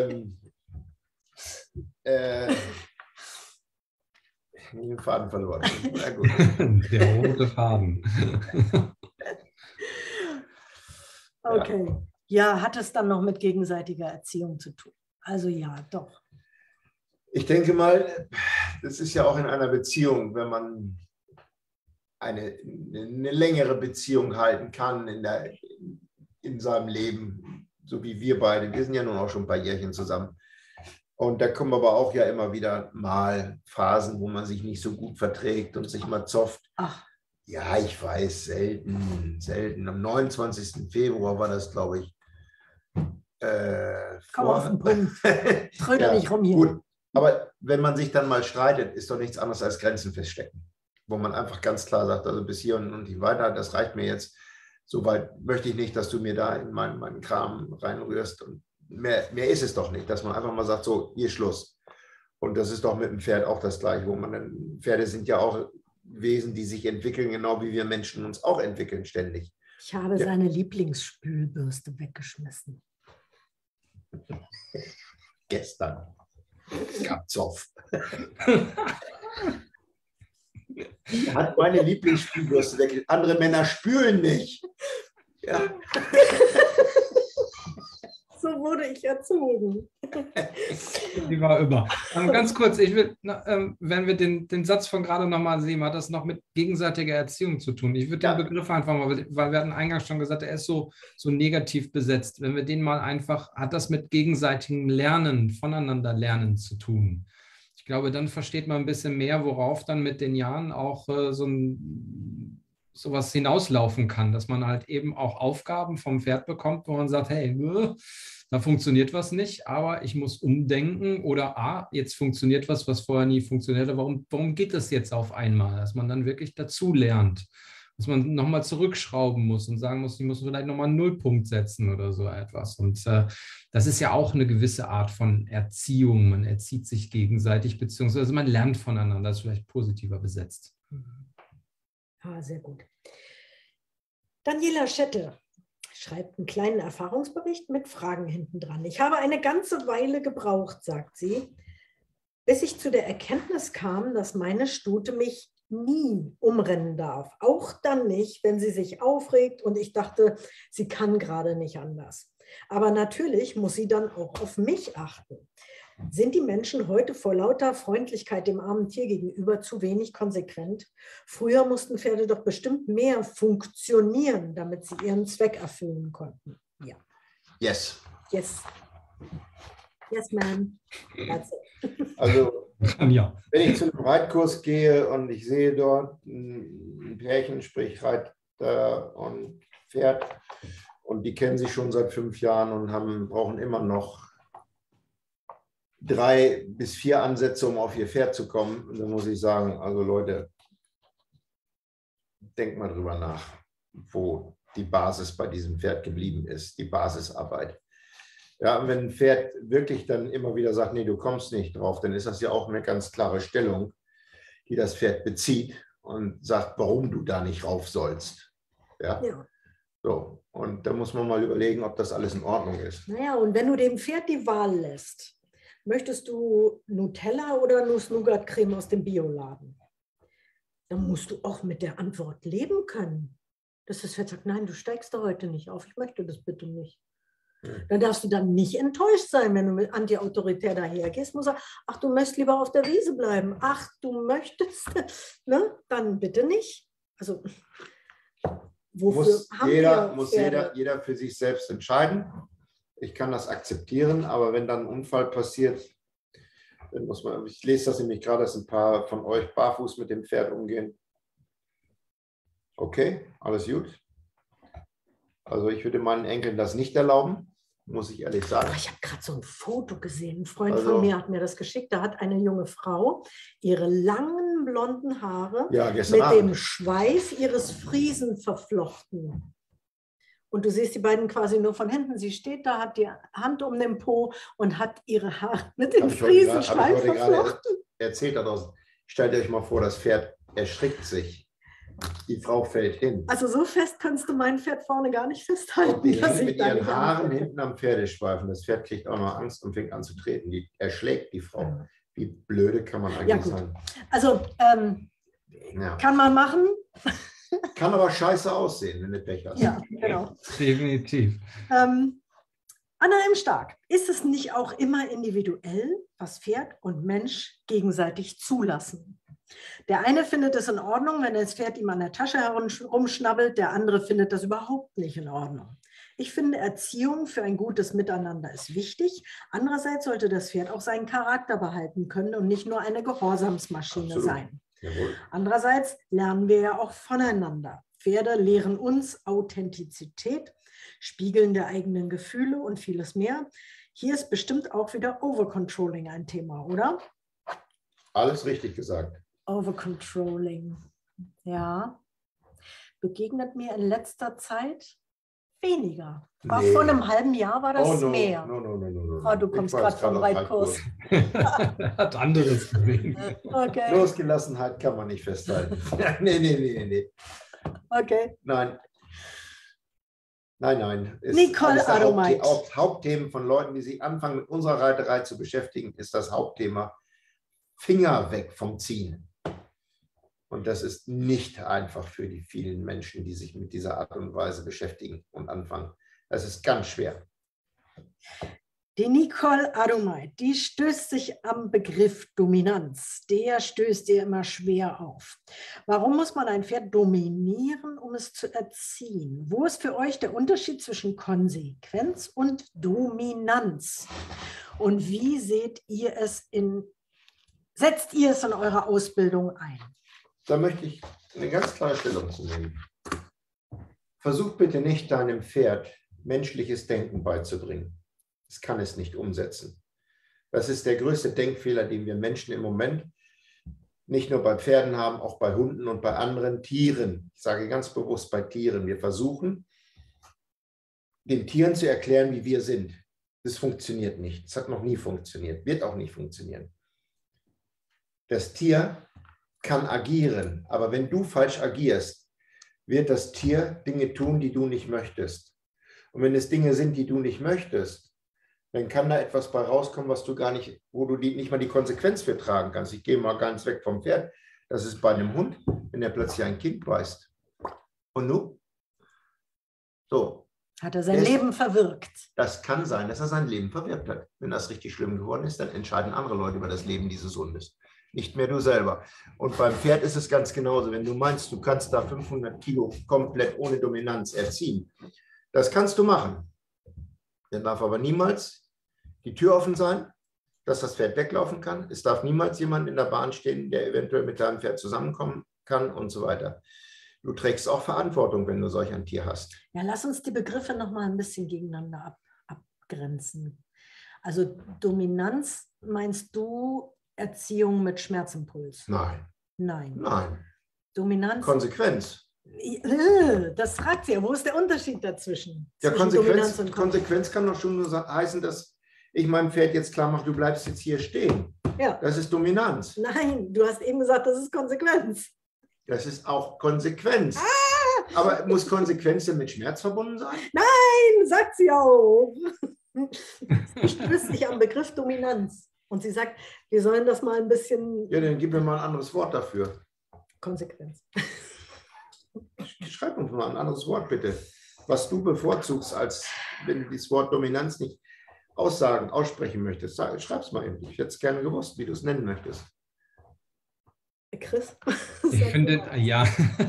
den Faden verloren. Na gut. Der rote Faden. Okay. Ja, hat es dann noch mit gegenseitiger Erziehung zu tun? Also ja, doch. Ich denke mal, das ist ja auch in einer Beziehung, wenn man eine längere Beziehung halten kann in seinem Leben, so wie wir beide. Wir sind ja nun auch schon ein paar Jährchen zusammen. Und da kommen aber auch ja immer wieder mal Phasen, wo man sich nicht so gut verträgt und sich mal zofft. Ach. Ja, ich weiß, selten. Am 29. Februar war das, glaube ich. Komm auf den Punkt. Tröde ja, nicht rum hier. Gut. Aber wenn man sich dann mal streitet, ist doch nichts anderes als Grenzen feststecken. Wo man einfach ganz klar sagt, also bis hier und nicht weiter, das reicht mir jetzt. Soweit möchte ich nicht, dass du mir da in meinen Kram reinrührst. Und mehr ist es doch nicht, dass man einfach mal sagt, so, hier Schluss. Und das ist doch mit dem Pferd auch das Gleiche, wo man dann, Pferde sind ja auch Wesen, die sich entwickeln, genau wie wir Menschen uns auch entwickeln ständig. Ich habe seine Lieblingsspülbürste weggeschmissen. Gestern. Es gab Zoff. Die hat meine Lieblingsspülbürste weggeschmissen. Andere Männer spülen nicht. Ja. So wurde ich erzogen. Die war immer. Ganz kurz, ich will, wenn wir den Satz von gerade nochmal sehen, hat das noch mit gegenseitiger Erziehung zu tun. Ich würde den Begriff einfach mal, weil wir hatten eingangs schon gesagt, er ist so negativ besetzt. Wenn wir den mal einfach, hat das mit gegenseitigem Lernen, voneinander lernen zu tun. Ich glaube, dann versteht man ein bisschen mehr, worauf dann mit den Jahren auch sowas hinauslaufen kann, dass man halt eben auch Aufgaben vom Pferd bekommt, wo man sagt, hey, da funktioniert was nicht, aber ich muss umdenken oder jetzt funktioniert was vorher nie funktionierte. Warum geht das jetzt auf einmal? Dass man dann wirklich dazu lernt, dass man nochmal zurückschrauben muss und sagen muss, ich muss vielleicht nochmal einen Nullpunkt setzen oder so etwas. Und das ist ja auch eine gewisse Art von Erziehung. Man erzieht sich gegenseitig, beziehungsweise man lernt voneinander, das ist vielleicht positiver besetzt. Sehr gut. Daniela Schette schreibt einen kleinen Erfahrungsbericht mit Fragen hinten dran. Ich habe eine ganze Weile gebraucht, sagt sie, bis ich zu der Erkenntnis kam, dass meine Stute mich nie umrennen darf. Auch dann nicht, wenn sie sich aufregt und ich dachte, sie kann gerade nicht anders. Aber natürlich muss sie dann auch auf mich achten. Sind die Menschen heute vor lauter Freundlichkeit dem armen Tier gegenüber zu wenig konsequent? Früher mussten Pferde doch bestimmt mehr funktionieren, damit sie ihren Zweck erfüllen konnten. Ja. Yes. Yes. Yes, ma'am. That's it. Also, Ja. wenn ich zu einem Reitkurs gehe und ich sehe dort ein Pärchen, sprich Reiter und Pferd, und die kennen sich schon seit 5 Jahren und brauchen immer noch 3 bis 4 Ansätze, um auf ihr Pferd zu kommen. Und dann muss ich sagen, also Leute, denkt mal drüber nach, wo die Basis bei diesem Pferd geblieben ist, die Basisarbeit. Ja, und wenn ein Pferd wirklich dann immer wieder sagt, nee, du kommst nicht drauf, dann ist das ja auch eine ganz klare Stellung, die das Pferd bezieht und sagt, warum du da nicht rauf sollst. Ja. Ja. So, und da muss man mal überlegen, ob das alles in Ordnung ist. Naja, und wenn du dem Pferd die Wahl lässt, möchtest du Nutella oder Nuss-Nougat-Creme aus dem Bioladen? Dann musst du auch mit der Antwort leben können. Dass das Pferd sagt, nein, du steigst da heute nicht auf, ich möchte das bitte nicht. Dann darfst du dann nicht enttäuscht sein, wenn du mit anti-autoritär dahergehst. Muss sagen, ach, du möchtest lieber auf der Wiese bleiben. Ach, du möchtest, ne? Dann bitte nicht. Also, wofür muss jeder für sich selbst entscheiden. Ich kann das akzeptieren, aber wenn dann ein Unfall passiert, dann muss man, ich lese das nämlich gerade, dass ein paar von euch barfuß mit dem Pferd umgehen. Okay, alles gut. Also ich würde meinen Enkeln das nicht erlauben, muss ich ehrlich sagen. Ich habe gerade so ein Foto gesehen. Ein Freund von mir hat mir das geschickt. Da hat eine junge Frau ihre langen blonden Haare mit dem Schweif ihres Friesen verflochten. Und du siehst die beiden quasi nur von hinten. Sie steht da, hat die Hand um den Po und hat ihre Haare mit dem Friesenschweif verflochten. Erzählt daraus. Stellt euch mal vor, das Pferd erschrickt sich. Die Frau fällt hin. Also so fest kannst du mein Pferd vorne gar nicht festhalten. Die hängt mit ihren Haaren hinten am Pferdeschweif. Das Pferd kriegt auch noch Angst und fängt an zu treten. Die erschlägt die Frau. Ja. Wie blöde kann man eigentlich sein? Also kann man machen. Kann aber scheiße aussehen, wenn du Pech hast. Ja, genau. Definitiv. Anna M. Stark, ist es nicht auch immer individuell, was Pferd und Mensch gegenseitig zulassen? Der eine findet es in Ordnung, wenn das Pferd ihm an der Tasche herumschnabbelt, der andere findet das überhaupt nicht in Ordnung. Ich finde, Erziehung für ein gutes Miteinander ist wichtig. Andererseits sollte das Pferd auch seinen Charakter behalten können und nicht nur eine Gehorsamsmaschine sein. Jawohl. Andererseits lernen wir ja auch voneinander. Pferde lehren uns Authentizität, Spiegeln der eigenen Gefühle und vieles mehr. Hier ist bestimmt auch wieder Overcontrolling ein Thema, oder? Alles richtig gesagt. Overcontrolling, ja. Begegnet mir in letzter Zeit weniger. Vor einem halben Jahr war das mehr. No. Du kommst gerade vom Reitkurs. Hat anderes gesehen. Okay. Losgelassenheit kann man nicht festhalten. Nee. Okay. Nein. Nicole Aromeit. Hauptthemen von Leuten, die sich anfangen, mit unserer Reiterei zu beschäftigen, ist das Hauptthema Finger weg vom Ziehen. Und das ist nicht einfach für die vielen Menschen, die sich mit dieser Art und Weise beschäftigen und anfangen. Das ist ganz schwer. Die Nicole Aromeit, die stößt sich am Begriff Dominanz. Der stößt ihr immer schwer auf. Warum muss man ein Pferd dominieren, um es zu erziehen? Wo ist für euch der Unterschied zwischen Konsequenz und Dominanz? Und wie setzt ihr es in eurer Ausbildung ein? Da möchte ich eine ganz klare Stellung zu nehmen. Versuch bitte nicht, deinem Pferd menschliches Denken beizubringen. Es kann es nicht umsetzen. Das ist der größte Denkfehler, den wir Menschen im Moment nicht nur bei Pferden haben, auch bei Hunden und bei anderen Tieren. Ich sage ganz bewusst bei Tieren. Wir versuchen, den Tieren zu erklären, wie wir sind. Das funktioniert nicht. Es hat noch nie funktioniert, wird auch nicht funktionieren. Das Tier kann agieren, aber wenn du falsch agierst, wird das Tier Dinge tun, die du nicht möchtest. Und wenn es Dinge sind, die du nicht möchtest, dann kann da etwas bei rauskommen, was du gar nicht, wo du nicht mal die Konsequenz für tragen kannst. Ich gehe mal ganz weg vom Pferd. Das ist bei einem Hund, wenn er plötzlich ein Kind beißt. Und nun? So, Hat er sein Leben verwirkt? Das kann sein, dass er sein Leben verwirkt hat. Wenn das richtig schlimm geworden ist, dann entscheiden andere Leute über das Leben dieses Hundes. Nicht mehr du selber. Und beim Pferd ist es ganz genauso. Wenn du meinst, du kannst da 500 Kilo komplett ohne Dominanz erziehen, das kannst du machen. Dann darf aber niemals die Tür offen sein, dass das Pferd weglaufen kann. Es darf niemals jemand in der Bahn stehen, der eventuell mit deinem Pferd zusammenkommen kann und so weiter. Du trägst auch Verantwortung, wenn du solch ein Tier hast. Ja, lass uns die Begriffe noch mal ein bisschen gegeneinander abgrenzen. Also Dominanz, meinst du Erziehung mit Schmerzimpuls? Nein. Nein. Nein. Dominanz? Konsequenz. Das fragt sie ja. Wo ist der Unterschied dazwischen? Ja, Konsequenz kann doch schon nur heißen, dass ich meinem Pferd jetzt klar mache, du bleibst jetzt hier stehen. Ja. Das ist Dominanz. Nein, du hast eben gesagt, das ist Konsequenz. Das ist auch Konsequenz. Aber muss Konsequenz denn mit Schmerz verbunden sein? Nein, sagt sie auch. Sie stößt sich am Begriff Dominanz. Und sie sagt, wir sollen das mal ein bisschen... Ja, dann gib mir mal ein anderes Wort dafür. Konsequenz. Schreib uns mal ein anderes Wort, bitte. Was du bevorzugst, als wenn du das Wort Dominanz nicht aussprechen möchtest. Schreib es mal eben. Ich hätte es gerne gewusst, wie du es nennen möchtest. Chris? Ich finde, ja,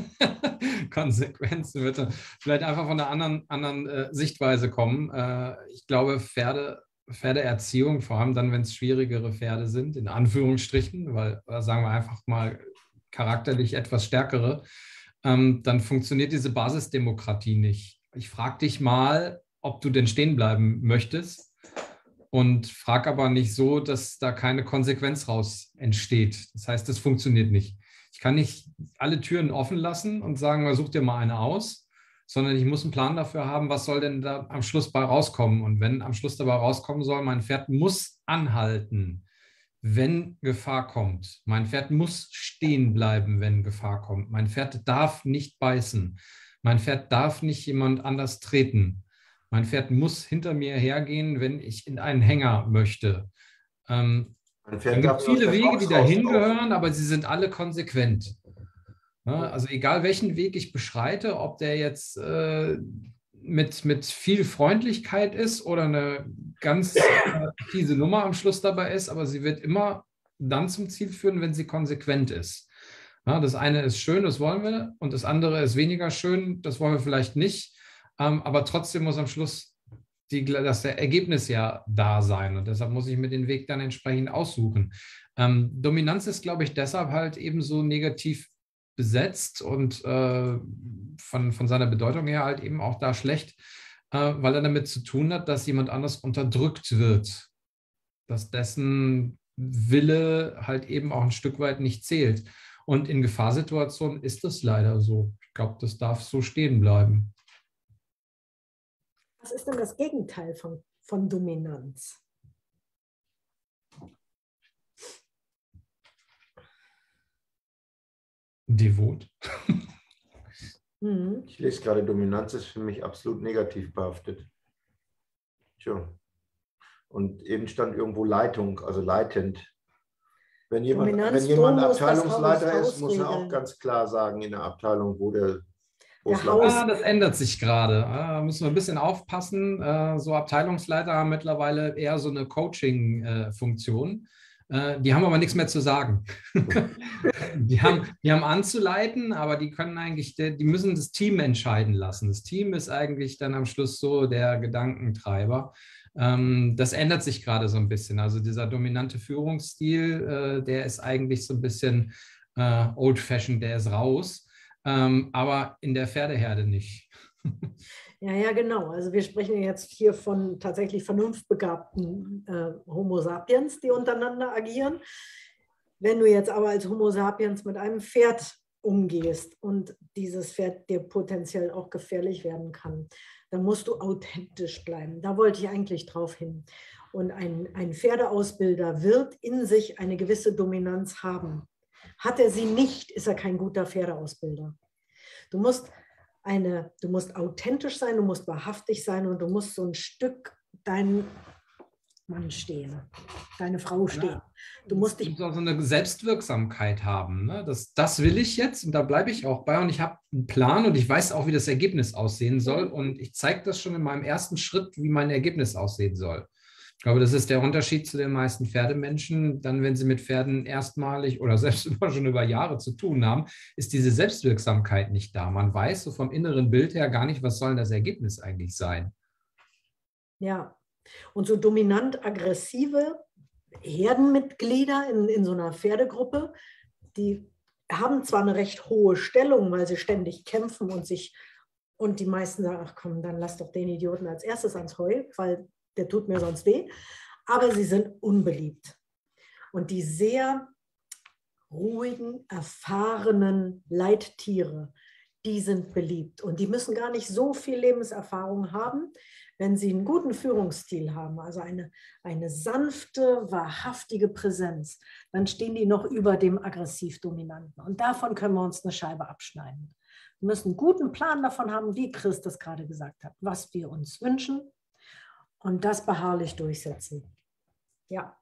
Konsequenzen wird vielleicht einfach von einer anderen Sichtweise kommen. Ich glaube, Pferdeerziehung, vor allem dann, wenn es schwierigere Pferde sind, in Anführungsstrichen, weil, sagen wir einfach mal, charakterlich etwas stärkere, dann funktioniert diese Basisdemokratie nicht. Ich frage dich mal, ob du denn stehen bleiben möchtest, und frage aber nicht so, dass da keine Konsequenz raus entsteht. Das heißt, das funktioniert nicht. Ich kann nicht alle Türen offen lassen und sagen, such dir mal eine aus, sondern ich muss einen Plan dafür haben, was soll denn da am Schluss bei rauskommen. Und wenn am Schluss dabei rauskommen soll, mein Pferd muss anhalten, wenn Gefahr kommt. Mein Pferd muss stehen bleiben, wenn Gefahr kommt. Mein Pferd darf nicht beißen. Mein Pferd darf nicht jemand anders treten. Mein Pferd muss hinter mir hergehen, wenn ich in einen Hänger möchte. Es gibt viele Wege, die dahin gehören, aber sie sind alle konsequent. Ja, also egal, welchen Weg ich beschreite, ob der jetzt mit viel Freundlichkeit ist oder eine ganz fiese Nummer am Schluss dabei ist, aber sie wird immer dann zum Ziel führen, wenn sie konsequent ist. Ja, das eine ist schön, das wollen wir, und das andere ist weniger schön, das wollen wir vielleicht nicht. Aber trotzdem muss am Schluss das Ergebnis ja da sein, und deshalb muss ich mir den Weg dann entsprechend aussuchen. Dominanz ist, glaube ich, deshalb halt eben so negativ besetzt und von seiner Bedeutung her halt eben auch da schlecht, weil er damit zu tun hat, dass jemand anders unterdrückt wird, dass dessen Wille halt eben auch ein Stück weit nicht zählt. Und in Gefahrsituationen ist das leider so. Ich glaube, das darf so stehen bleiben. Was ist denn das Gegenteil von Dominanz? Devot. Ich lese gerade, Dominanz ist für mich absolut negativ behaftet. Tja. Und eben stand irgendwo Leitung, also leitend. Wenn jemand Abteilungsleiter ist, muss er auch ganz klar sagen in der Abteilung, wo das ändert sich gerade. Da müssen wir ein bisschen aufpassen. So Abteilungsleiter haben mittlerweile eher so eine Coaching-Funktion. Die haben aber nichts mehr zu sagen. Die haben anzuleiten, aber die können eigentlich, die müssen das Team entscheiden lassen. Das Team ist eigentlich dann am Schluss so der Gedankentreiber. Das ändert sich gerade so ein bisschen. Also dieser dominante Führungsstil, der ist eigentlich so ein bisschen old-fashioned, der ist raus. Aber in der Pferdeherde nicht. Ja, genau. Also wir sprechen jetzt hier von tatsächlich vernunftbegabten Homo sapiens, die untereinander agieren. Wenn du jetzt aber als Homo sapiens mit einem Pferd umgehst und dieses Pferd dir potenziell auch gefährlich werden kann, dann musst du authentisch bleiben. Da wollte ich eigentlich drauf hin. Und ein Pferdeausbilder wird in sich eine gewisse Dominanz haben. Hat er sie nicht, ist er kein guter Pferdeausbilder. Du musst authentisch sein, du musst wahrhaftig sein und du musst so ein Stück dein Mann stehen, deine Frau stehen. Du musst dich auch so eine Selbstwirksamkeit haben. Ne? Das will ich jetzt und da bleibe ich auch bei und ich habe einen Plan und ich weiß auch, wie das Ergebnis aussehen soll und ich zeige das schon in meinem ersten Schritt, wie mein Ergebnis aussehen soll. Ich glaube, das ist der Unterschied zu den meisten Pferdemenschen. Dann, wenn sie mit Pferden erstmalig oder selbst schon über Jahre zu tun haben, ist diese Selbstwirksamkeit nicht da. Man weiß so vom inneren Bild her gar nicht, was soll das Ergebnis eigentlich sein. Ja, und so dominant-aggressive Herdenmitglieder in so einer Pferdegruppe, die haben zwar eine recht hohe Stellung, weil sie ständig kämpfen und die meisten sagen, ach komm, dann lass doch den Idioten als erstes ans Heu, weil der tut mir sonst weh, aber sie sind unbeliebt. Und die sehr ruhigen, erfahrenen Leittiere, die sind beliebt und die müssen gar nicht so viel Lebenserfahrung haben, wenn sie einen guten Führungsstil haben, also eine sanfte, wahrhaftige Präsenz, dann stehen die noch über dem aggressiv-dominanten. Und davon können wir uns eine Scheibe abschneiden. Wir müssen einen guten Plan davon haben, wie Chris das gerade gesagt hat, was wir uns wünschen und das beharrlich durchsetzen. Ja.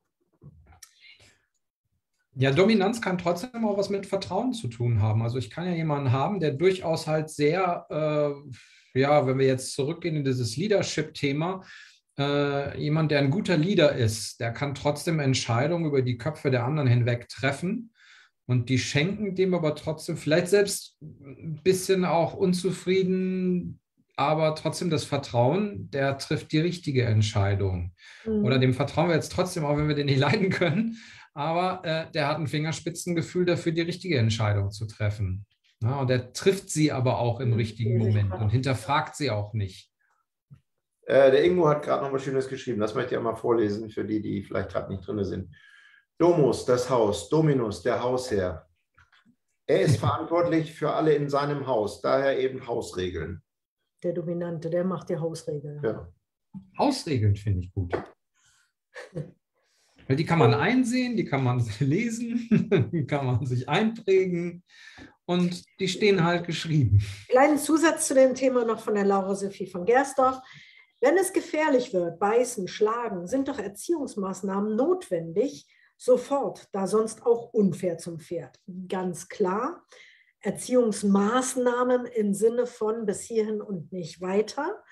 Ja, Dominanz kann trotzdem auch was mit Vertrauen zu tun haben. Also ich kann ja jemanden haben, der durchaus halt sehr, wenn wir jetzt zurückgehen in dieses Leadership-Thema, jemand, der ein guter Leader ist, der kann trotzdem Entscheidungen über die Köpfe der anderen hinweg treffen und die schenken dem aber trotzdem vielleicht selbst ein bisschen auch unzufrieden, aber trotzdem das Vertrauen, der trifft die richtige Entscheidung. Oder dem vertrauen wir jetzt trotzdem, auch wenn wir den nicht leiden können, aber der hat ein Fingerspitzengefühl dafür, die richtige Entscheidung zu treffen. Ja, und der trifft sie aber auch im richtigen Moment und hinterfragt sie auch nicht. Der Ingo hat gerade noch was Schönes geschrieben, das möchte ich einmal vorlesen für die, die vielleicht gerade nicht drin sind. Domus, das Haus, Dominus, der Hausherr. Er ist verantwortlich für alle in seinem Haus, daher eben Hausregeln. Der Dominante, der macht die Hausregeln. Ja. Hausregeln finde ich gut. Weil die kann man einsehen, die kann man lesen, die kann man sich einprägen und die stehen halt geschrieben. Kleinen Zusatz zu dem Thema noch von der Laura Sophie von Gersdorf. Wenn es gefährlich wird, beißen, schlagen, sind doch Erziehungsmaßnahmen notwendig, sofort, da sonst auch unfair zum Pferd. Ganz klar. Erziehungsmaßnahmen im Sinne von bis hierhin und nicht weiter.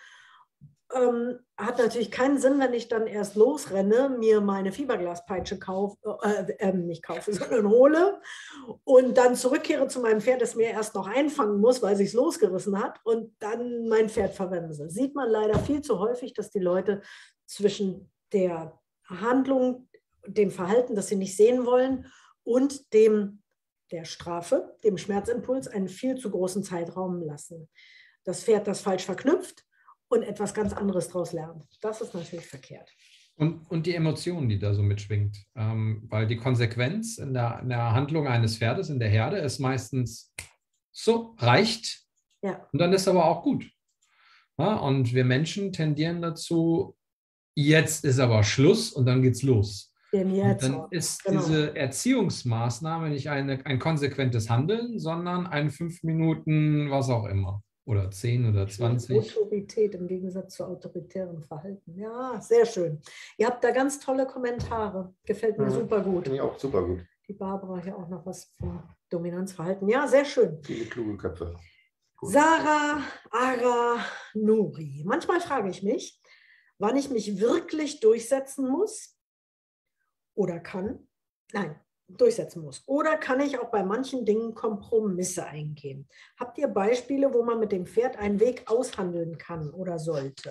Hat natürlich keinen Sinn, wenn ich dann erst losrenne, mir meine Fiberglaspeitsche nicht kaufe, sondern hole und dann zurückkehre zu meinem Pferd, das mir erst noch einfangen muss, weil es sich losgerissen hat und dann mein Pferd verbremse. Sieht man leider viel zu häufig, dass die Leute zwischen der Handlung, dem Verhalten, das sie nicht sehen wollen, und der Strafe, dem Schmerzimpuls, einen viel zu großen Zeitraum lassen. Das Pferd das falsch verknüpft und etwas ganz anderes daraus lernt. Das ist natürlich verkehrt. Und die Emotionen, die da so mitschwingt. Weil die Konsequenz in der Handlung eines Pferdes in der Herde ist meistens so, reicht. Ja. Und dann ist aber auch gut. Ja, und wir Menschen tendieren dazu, jetzt ist aber Schluss und dann geht's los. Und dann ist diese Erziehungsmaßnahme nicht ein konsequentes Handeln, sondern ein 5 Minuten, was auch immer. Oder 10 oder 20. Autorität im Gegensatz zu autoritären Verhalten. Ja, sehr schön. Ihr habt da ganz tolle Kommentare. Gefällt mir super gut. Finde ich auch super gut. Die Barbara hier auch noch was vom Dominanzverhalten. Ja, sehr schön. Viele kluge Köpfe. Gut. Sarah Ara Nuri. Manchmal frage ich mich, wann ich mich wirklich durchsetzen muss oder durchsetzen muss. Oder kann ich auch bei manchen Dingen Kompromisse eingehen? Habt ihr Beispiele, wo man mit dem Pferd einen Weg aushandeln kann oder sollte?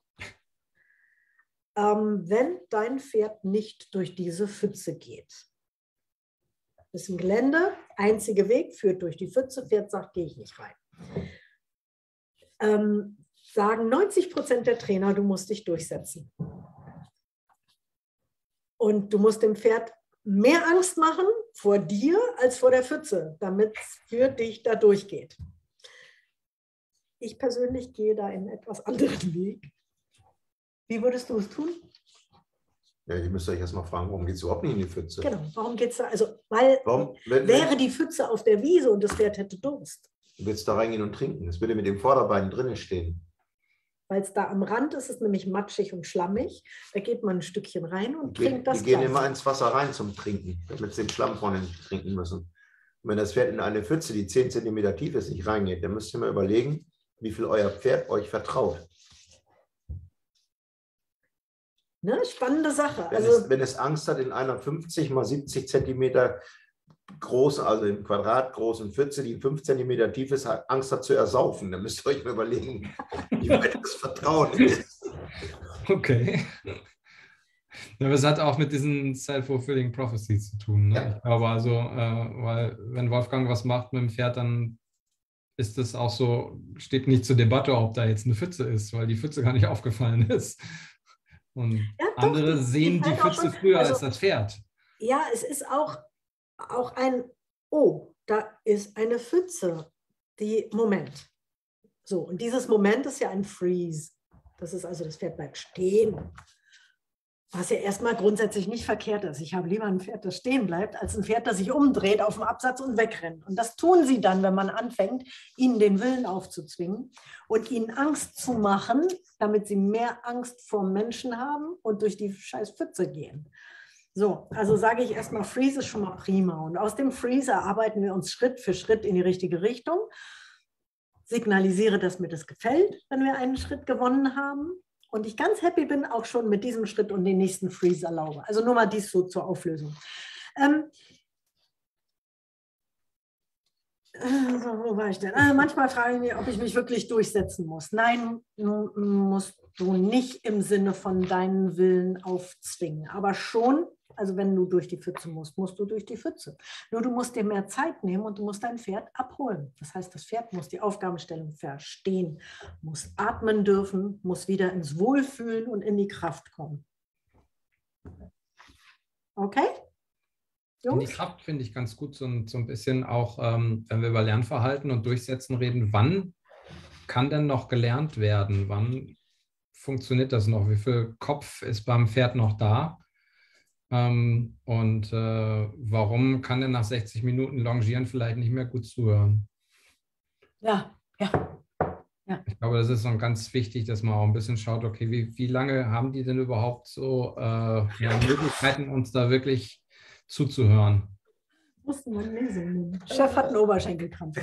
Wenn dein Pferd nicht durch diese Pfütze geht. Das ist ein Gelände, einziger Weg, führt durch die Pfütze, Pferd sagt, gehe ich nicht rein. Sagen 90% der Trainer, du musst dich durchsetzen. Und du musst dem Pferd mehr Angst machen vor dir als vor der Pfütze, damit es für dich da durchgeht. Ich persönlich gehe da in einen etwas anderen Weg. Wie würdest du es tun? Ja, ihr müsst euch erstmal fragen, warum geht es überhaupt nicht in die Pfütze? Genau, warum geht es da? Also, weil wäre die Pfütze auf der Wiese und das Pferd hätte Durst. Du willst da reingehen und trinken. Es würde mit dem Vorderbein drinnen stehen. weil es da am Rand ist, ist nämlich matschig und schlammig. Da geht man ein Stückchen rein und trinkt das Die gehen Glas. immer ins Wasser rein zum Trinken, damit sie den Schlamm vorne nicht trinken müssen. Und wenn das Pferd in eine Pfütze, die 10 cm tief ist, nicht reingeht, dann müsst ihr mal überlegen, wie viel euer Pferd euch vertraut. Ne? Spannende Sache. Wenn es Angst hat, in einer 50 mal 70 cm großen, also im Quadrat großen Pfütze, die 5 cm tief ist, Angst hat zu ersaufen, dann müsst ihr euch mal überlegen, wie weit das Vertrauen ist. Okay. Ja, aber es hat auch mit diesen Self-fulfilling Prophecies zu tun. Ne? Ja. Ich glaube also, weil wenn Wolfgang was macht mit dem Pferd, dann ist das auch so, steht nicht zur Debatte, ob da jetzt eine Pfütze ist, weil die Pfütze gar nicht aufgefallen ist. Und Ja, doch, andere sehen die Pfütze früher als das Pferd. Ja, es ist auch ein, oh, da ist eine Pfütze. Moment. So, und dieses Moment ist ja ein Freeze. Das ist also, das Pferd bleibt stehen. Was ja erstmal grundsätzlich nicht verkehrt ist. Ich habe lieber ein Pferd, das stehen bleibt, als ein Pferd, das sich umdreht auf dem Absatz und wegrennt. Und das tun sie dann, wenn man anfängt, ihnen den Willen aufzuzwingen und ihnen Angst zu machen, damit sie mehr Angst vor Menschen haben und durch die scheiß Pfütze gehen. So, also sage ich erstmal, Freeze ist schon mal prima. Und aus dem Freeze erarbeiten wir uns Schritt für Schritt in die richtige Richtung. Signalisiere, dass mir das gefällt, wenn wir einen Schritt gewonnen haben. Und ich ganz happy bin auch schon mit diesem Schritt und den nächsten Freeze erlaube. Also nur mal dies so zur Auflösung. Wo war ich denn? Manchmal frage ich mich, ob ich mich wirklich durchsetzen muss. Nein, musst du nicht im Sinne von deinen Willen aufzwingen. Aber schon, also wenn du durch die Pfütze musst, musst du durch die Pfütze. Nur du musst dir mehr Zeit nehmen und du musst dein Pferd abholen. Das heißt, das Pferd muss die Aufgabenstellung verstehen, muss atmen dürfen, muss wieder ins Wohlfühlen und in die Kraft kommen. Okay? In die Kraft finde ich ganz gut, so ein bisschen auch, wenn wir über Lernverhalten und Durchsetzen reden, wann kann denn noch gelernt werden? Wann funktioniert das noch? Wie viel Kopf ist beim Pferd noch da? Warum kann er nach 60 Minuten Longieren vielleicht nicht mehr gut zuhören? Ja. Ich glaube, das ist noch ganz wichtig, dass man auch ein bisschen schaut, okay, wie lange haben die denn überhaupt so Möglichkeiten, uns da wirklich zuzuhören? Chef hat einen Oberschenkelkrampf.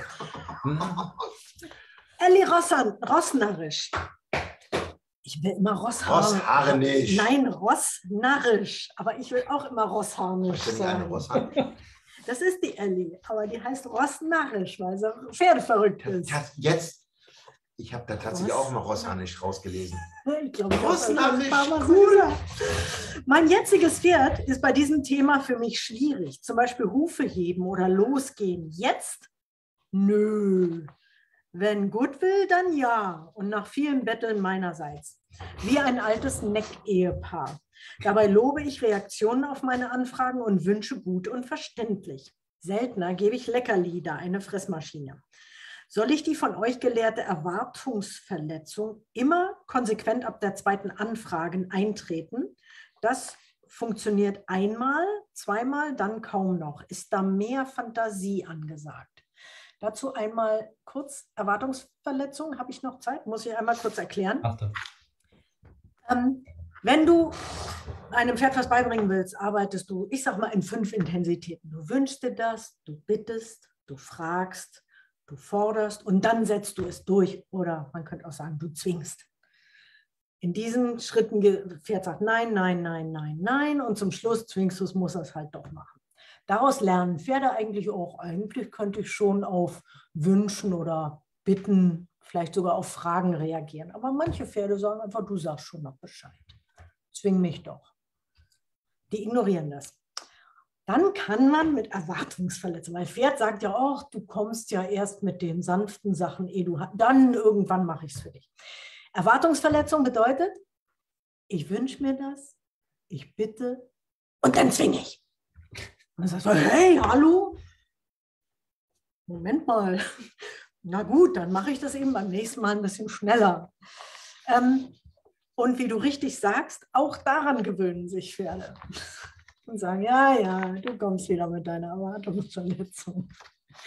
Elli Rossnarrisch. Ich will immer Rossharnisch. Nein, Rossnarrisch. Aber ich will auch immer Rossharnisch sein. Das ist die Elli, aber die heißt Rossnarrisch, weil sie pferdeverrückt ist. Ich habe da tatsächlich auch mal Rossharnisch rausgelesen. Ich glaube, Rossnarrisch, cool. Mein jetziges Pferd ist bei diesem Thema für mich schwierig. Zum Beispiel Hufe heben oder losgehen. Jetzt? Nö. Wenn gut will, dann ja. Und nach vielen Betteln meinerseits. Wie ein altes Neck-Ehepaar. Dabei lobe ich Reaktionen auf meine Anfragen und Wünsche gut und verständlich. Seltener gebe ich Leckerli, da eine Fressmaschine. Soll ich die von euch gelehrte Erwartungsverletzung immer konsequent ab der zweiten Anfrage eintreten? Das funktioniert einmal, zweimal, dann kaum noch. Ist da mehr Fantasie angesagt? Dazu einmal kurz Erwartungsverletzung. Habe ich noch Zeit? Muss ich einmal kurz erklären. Wenn du einem Pferd was beibringen willst, arbeitest du, ich sag mal, in 5 Intensitäten. Du wünschst dir das, du bittest, du fragst, du forderst und dann setzt du es durch. Oder man könnte auch sagen, du zwingst. In diesen Schritten, Pferd sagt nein, nein, nein, nein, nein und zum Schluss zwingst du es, muss es halt doch machen. Daraus lernen Pferde eigentlich auch, eigentlich könnte ich schon auf Wünschen oder Bitten, vielleicht sogar auf Fragen reagieren. Aber manche Pferde sagen einfach, du sagst schon noch Bescheid. Zwing mich doch. Die ignorieren das. Dann kann man mit Erwartungsverletzung, mein Pferd sagt ja auch, du kommst ja erst mit den sanften Sachen, dann irgendwann mache ich es für dich. Erwartungsverletzung bedeutet, ich wünsche mir das, ich bitte und dann zwinge ich. Und dann sagst du, hey, hallo? Moment mal. Na gut, dann mache ich das eben beim nächsten Mal ein bisschen schneller. Und wie du richtig sagst, auch daran gewöhnen sich Pferde. Und sagen, ja, du kommst wieder mit deiner Erwartungsverletzung.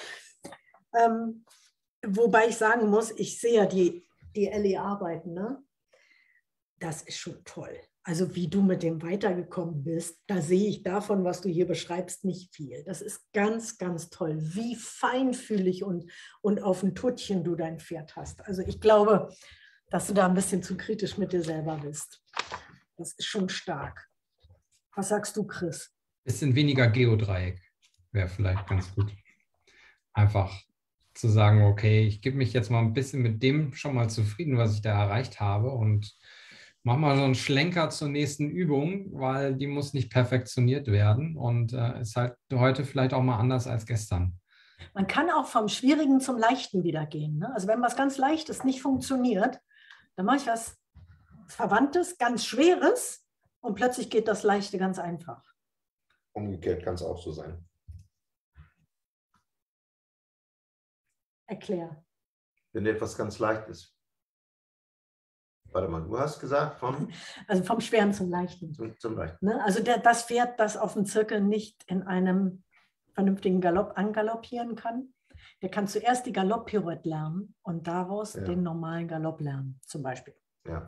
Wobei ich sagen muss, ich sehe ja die Elli arbeiten. Ne? Das ist schon toll. Also wie du mit dem weitergekommen bist, da sehe ich davon, was du hier beschreibst, nicht viel. Das ist ganz, ganz toll, wie feinfühlig und auf ein Tuttchen du dein Pferd hast. Also ich glaube, dass du da ein bisschen zu kritisch mit dir selber bist. Das ist schon stark. Was sagst du, Chris? Bisschen weniger Geodreieck wäre vielleicht ganz gut. Einfach zu sagen, okay, ich gebe mich jetzt mal ein bisschen mit dem schon mal zufrieden, was ich da erreicht habe und mach mal so einen Schlenker zur nächsten Übung, weil die muss nicht perfektioniert werden und ist halt heute vielleicht auch mal anders als gestern. Man kann auch vom Schwierigen zum Leichten wieder gehen. Ne? Also wenn was ganz Leichtes nicht funktioniert, dann mache ich was Verwandtes, ganz Schweres und plötzlich geht das Leichte ganz einfach. Umgekehrt kann es auch so sein. Erklär. Wenn etwas ganz leicht ist. Warte mal, du hast gesagt Also vom Schweren zum Leichten. Zum Leichten. Ne? Also das Pferd, das auf dem Zirkel nicht in einem vernünftigen Galopp angaloppieren kann, der kann zuerst die Galopp-Pirouette lernen und daraus den normalen Galopp lernen, zum Beispiel. Ja.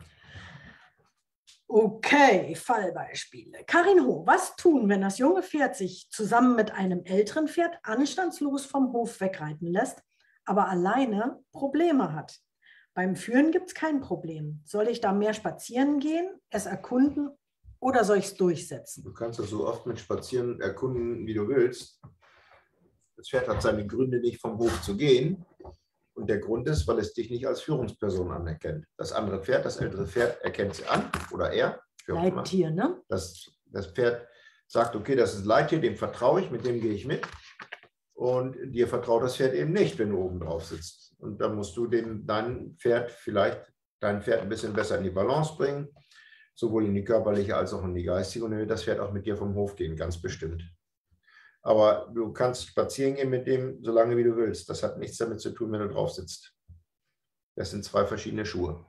Okay, Fallbeispiele. Karin Ho, was tun, wenn das junge Pferd sich zusammen mit einem älteren Pferd anstandslos vom Hof wegreiten lässt, aber alleine Probleme hat? Beim Führen gibt es kein Problem. Soll ich da mehr spazieren gehen, es erkunden oder soll ich es durchsetzen? Du kannst das so oft mit Spazieren erkunden, wie du willst. Das Pferd hat seine Gründe, nicht vom Hof zu gehen. Und der Grund ist, weil es dich nicht als Führungsperson anerkennt. Das andere Pferd, das ältere Pferd, erkennt sie an oder er. Leittier, ne? Das Pferd sagt, okay, das ist ein Leittier, dem vertraue ich, mit dem gehe ich mit. Und dir vertraut das Pferd eben nicht, wenn du oben drauf sitzt. Und dann musst du dein Pferd ein bisschen besser in die Balance bringen, sowohl in die körperliche als auch in die geistige. Und dann wird das Pferd auch mit dir vom Hof gehen, ganz bestimmt. Aber du kannst spazieren gehen mit dem, solange wie du willst. Das hat nichts damit zu tun, wenn du drauf sitzt. Das sind zwei verschiedene Schuhe.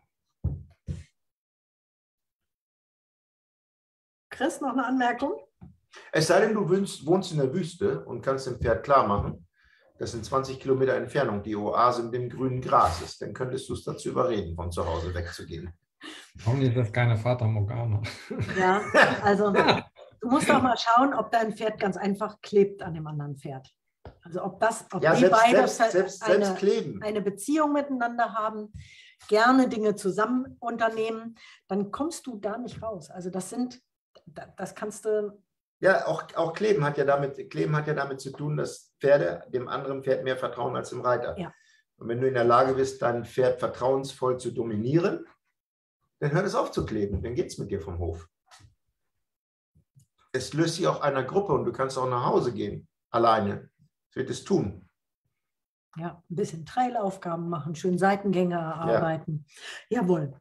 Chris, noch eine Anmerkung? Es sei denn, du wohnst in der Wüste und kannst dem Pferd klar machen, dass in 20 Kilometer Entfernung die Oase mit dem grünen Gras ist. Dann könntest du es dazu überreden, von zu Hause wegzugehen. Warum ist das keine Fata Morgana? Ja, also du musst auch mal schauen, ob dein Pferd ganz einfach klebt an dem anderen Pferd. Also ob die beide eine Beziehung miteinander haben, gerne Dinge zusammen unternehmen, dann kommst du da nicht raus. Also das kannst du... Ja, auch Kleben hat ja damit zu tun, dass Pferde dem anderen Pferd mehr vertrauen als dem Reiter. Ja. Und wenn du in der Lage bist, dein Pferd vertrauensvoll zu dominieren, dann hört es auf zu kleben, dann geht es mit dir vom Hof. Es löst sich auch einer Gruppe und du kannst auch nach Hause gehen, alleine. Es wird es tun. Ja, ein bisschen Trailaufgaben machen, schön Seitengänge erarbeiten. Ja. Jawohl.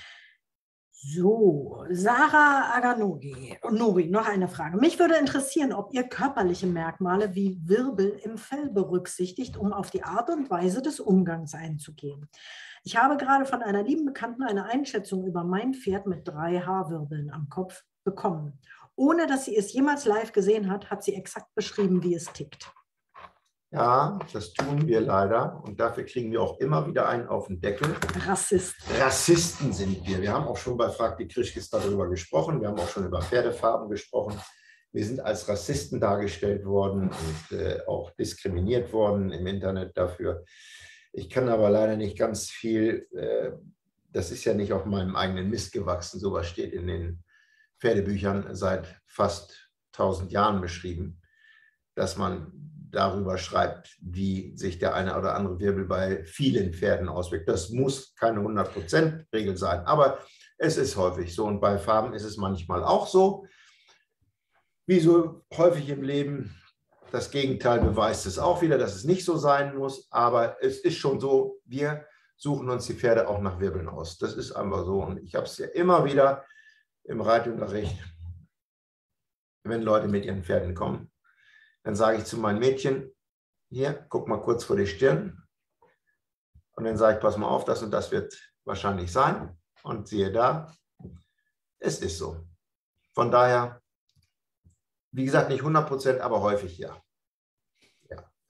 So, Sarah Aganori, noch eine Frage. Mich würde interessieren, ob ihr körperliche Merkmale wie Wirbel im Fell berücksichtigt, um auf die Art und Weise des Umgangs einzugehen. Ich habe gerade von einer lieben Bekannten eine Einschätzung über mein Pferd mit 3 Haarwirbeln am Kopf bekommen. Ohne dass sie es jemals live gesehen hat, hat sie exakt beschrieben, wie es tickt. Ja, das tun wir leider und dafür kriegen wir auch immer wieder einen auf den Deckel. Rassisten sind wir. Wir haben auch schon bei Frag die Krischkis darüber gesprochen. Wir haben auch schon über Pferdefarben gesprochen. Wir sind als Rassisten dargestellt worden und auch diskriminiert worden im Internet dafür. Ich kann aber leider nicht ganz viel, das ist ja nicht auf meinem eigenen Mist gewachsen. Sowas steht in den Pferdebüchern seit fast 1000 Jahren beschrieben, dass man darüber schreibt, wie sich der eine oder andere Wirbel bei vielen Pferden auswirkt. Das muss keine 100%-Regel sein, aber es ist häufig so und bei Farben ist es manchmal auch so. Wie so häufig im Leben, das Gegenteil beweist es auch wieder, dass es nicht so sein muss, aber es ist schon so, wir suchen uns die Pferde auch nach Wirbeln aus. Das ist einfach so und ich habe es ja immer wieder im Reitunterricht, wenn Leute mit ihren Pferden kommen, dann sage ich zu meinen Mädchen, hier, guck mal kurz vor die Stirn. Und dann sage ich, pass mal auf, das und das wird wahrscheinlich sein. Und siehe da, es ist so. Von daher, wie gesagt, nicht 100%, aber häufig ja.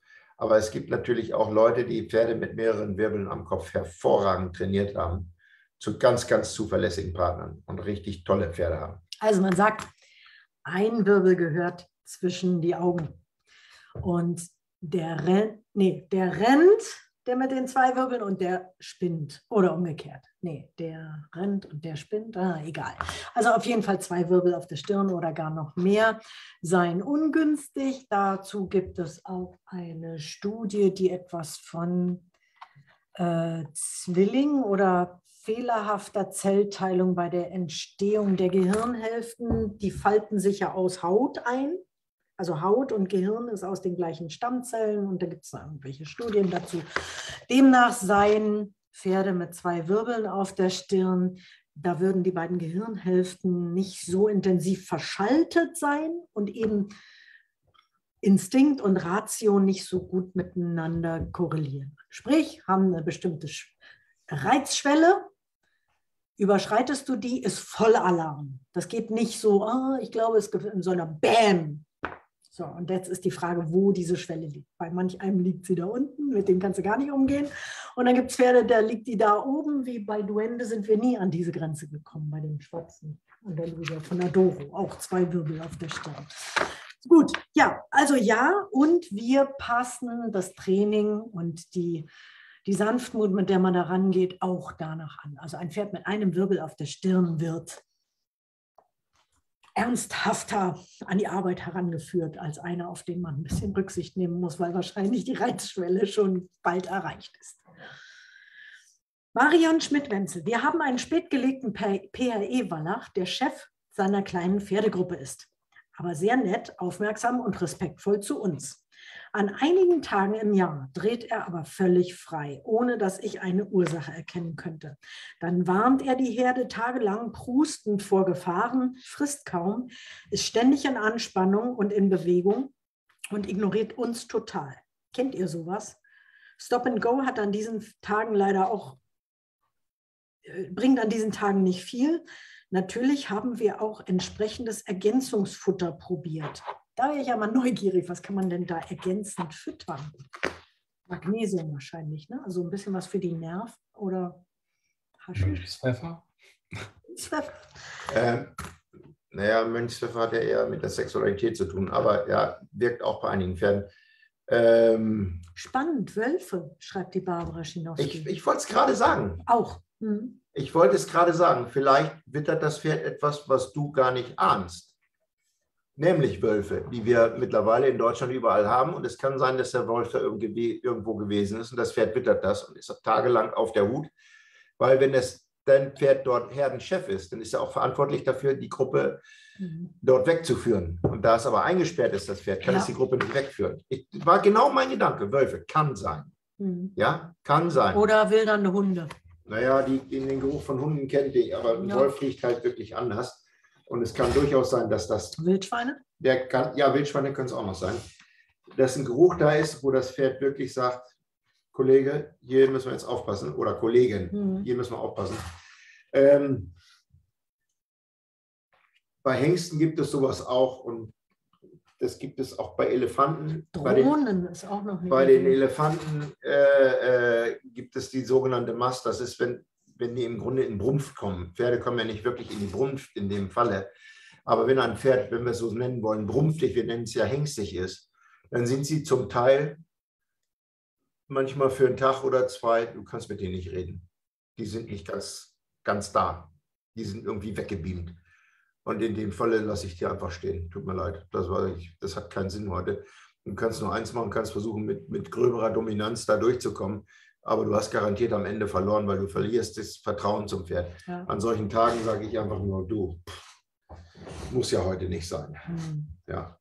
Aber es gibt natürlich auch Leute, die Pferde mit mehreren Wirbeln am Kopf hervorragend trainiert haben zu ganz, ganz zuverlässigen Partnern und richtig tolle Pferde haben. Also man sagt, ein Wirbel gehört zwischen die Augen. Und der rennt, der mit den 2 Wirbeln, und der spinnt. Oder umgekehrt. Nee, der rennt und der spinnt. Egal. Also auf jeden Fall 2 Wirbel auf der Stirn oder gar noch mehr seien ungünstig. Dazu gibt es auch eine Studie, die etwas von Zwilling oder fehlerhafter Zellteilung bei der Entstehung der Gehirnhälften, die falten sich ja aus Haut ein. Also Haut und Gehirn ist aus den gleichen Stammzellen, und da gibt es irgendwelche Studien dazu. Demnach seien Pferde mit 2 Wirbeln auf der Stirn, da würden die beiden Gehirnhälften nicht so intensiv verschaltet sein und eben Instinkt und Ratio nicht so gut miteinander korrelieren. Sprich, haben eine bestimmte Reizschwelle. Überschreitest du die, ist Vollalarm. Das geht nicht so, ich glaube, es gibt, sondern Bäm. So, und jetzt ist die Frage, wo diese Schwelle liegt. Bei manch einem liegt sie da unten, mit dem kannst du gar nicht umgehen. Und dann gibt es Pferde, da liegt die da oben. Wie bei Duende sind wir nie an diese Grenze gekommen, bei dem Schwarzen Andalusier von Adoro. Auch 2 Wirbel auf der Stirn. Gut, ja, also ja, und wir passen das Training und die Sanftmut, mit der man da rangeht, auch danach an. Also ein Pferd mit einem Wirbel auf der Stirn wird ernsthafter an die Arbeit herangeführt als einer, auf den man ein bisschen Rücksicht nehmen muss, weil wahrscheinlich die Reizschwelle schon bald erreicht ist. Marian Schmidt-Wenzel, wir haben einen spätgelegten PRE-Wallach, der Chef seiner kleinen Pferdegruppe ist, aber sehr nett, aufmerksam und respektvoll zu uns. An einigen Tagen im Jahr dreht er aber völlig frei, ohne dass ich eine Ursache erkennen könnte. Dann warnt er die Herde tagelang prustend vor Gefahren, frisst kaum, ist ständig in Anspannung und in Bewegung und ignoriert uns total. Kennt ihr sowas? Stop and Go hat an diesen Tagen leider auch, bringt an diesen Tagen nicht viel. Natürlich haben wir auch entsprechendes Ergänzungsfutter probiert. Da wäre ich ja mal neugierig, was kann man denn da ergänzend füttern? Magnesium wahrscheinlich, ne? Also ein bisschen was für die Nerven oder Haschisch? Mönchspfeffer? Naja, Mönchspfeffer hat ja eher mit der Sexualität zu tun, aber ja, wirkt auch bei einigen Pferden. Spannend, Wölfe, schreibt die Barbara Schinowski. Ich wollte es gerade sagen. Auch. Ich wollte es gerade sagen, vielleicht wittert das Pferd etwas, was du gar nicht ahnst. Nämlich Wölfe, die wir mittlerweile in Deutschland überall haben. Und es kann sein, dass der Wolf da irgendwo gewesen ist und das Pferd wittert das und ist tagelang auf der Hut. Weil wenn dein Pferd dort Herdenchef ist, dann ist er auch verantwortlich dafür, die Gruppe dort wegzuführen. Und da es aber eingesperrt ist, das Pferd, kann es die Gruppe nicht wegführen. War genau mein Gedanke. Wölfe, kann sein. Ja, kann sein. Oder wildernde Hunde. Naja, den Geruch von Hunden kennt ihr, aber ein Wolf riecht halt wirklich anders. Und es kann durchaus sein, dass das... Wildschweine? Wildschweine können es auch noch sein. Dass ein Geruch da ist, wo das Pferd wirklich sagt, Kollege, hier müssen wir jetzt aufpassen. Oder Kollegin, hier müssen wir aufpassen. Bei Hengsten gibt es sowas auch. Und das gibt es auch bei Elefanten. Drohnen ist auch noch nicht. Bei den Elefanten gibt es die sogenannte Mast. Das ist, wenn die im Grunde in Brumpf kommen. Pferde kommen ja nicht wirklich in die Brumpf in dem Falle. Aber wenn ein Pferd, wenn wir es so nennen wollen, brumpfig, wir nennen es ja hengstig ist, dann sind sie zum Teil manchmal für einen Tag oder 2, du kannst mit denen nicht reden. Die sind nicht ganz da. Die sind irgendwie weggebeamt. Und in dem Falle lasse ich die einfach stehen. Tut mir leid. Das hat keinen Sinn heute. Du kannst nur eins machen, kannst versuchen, mit gröberer Dominanz da durchzukommen. Aber du hast garantiert am Ende verloren, weil du verlierst das Vertrauen zum Pferd. Ja. An solchen Tagen sage ich einfach nur, du, muss ja heute nicht sein. Ja.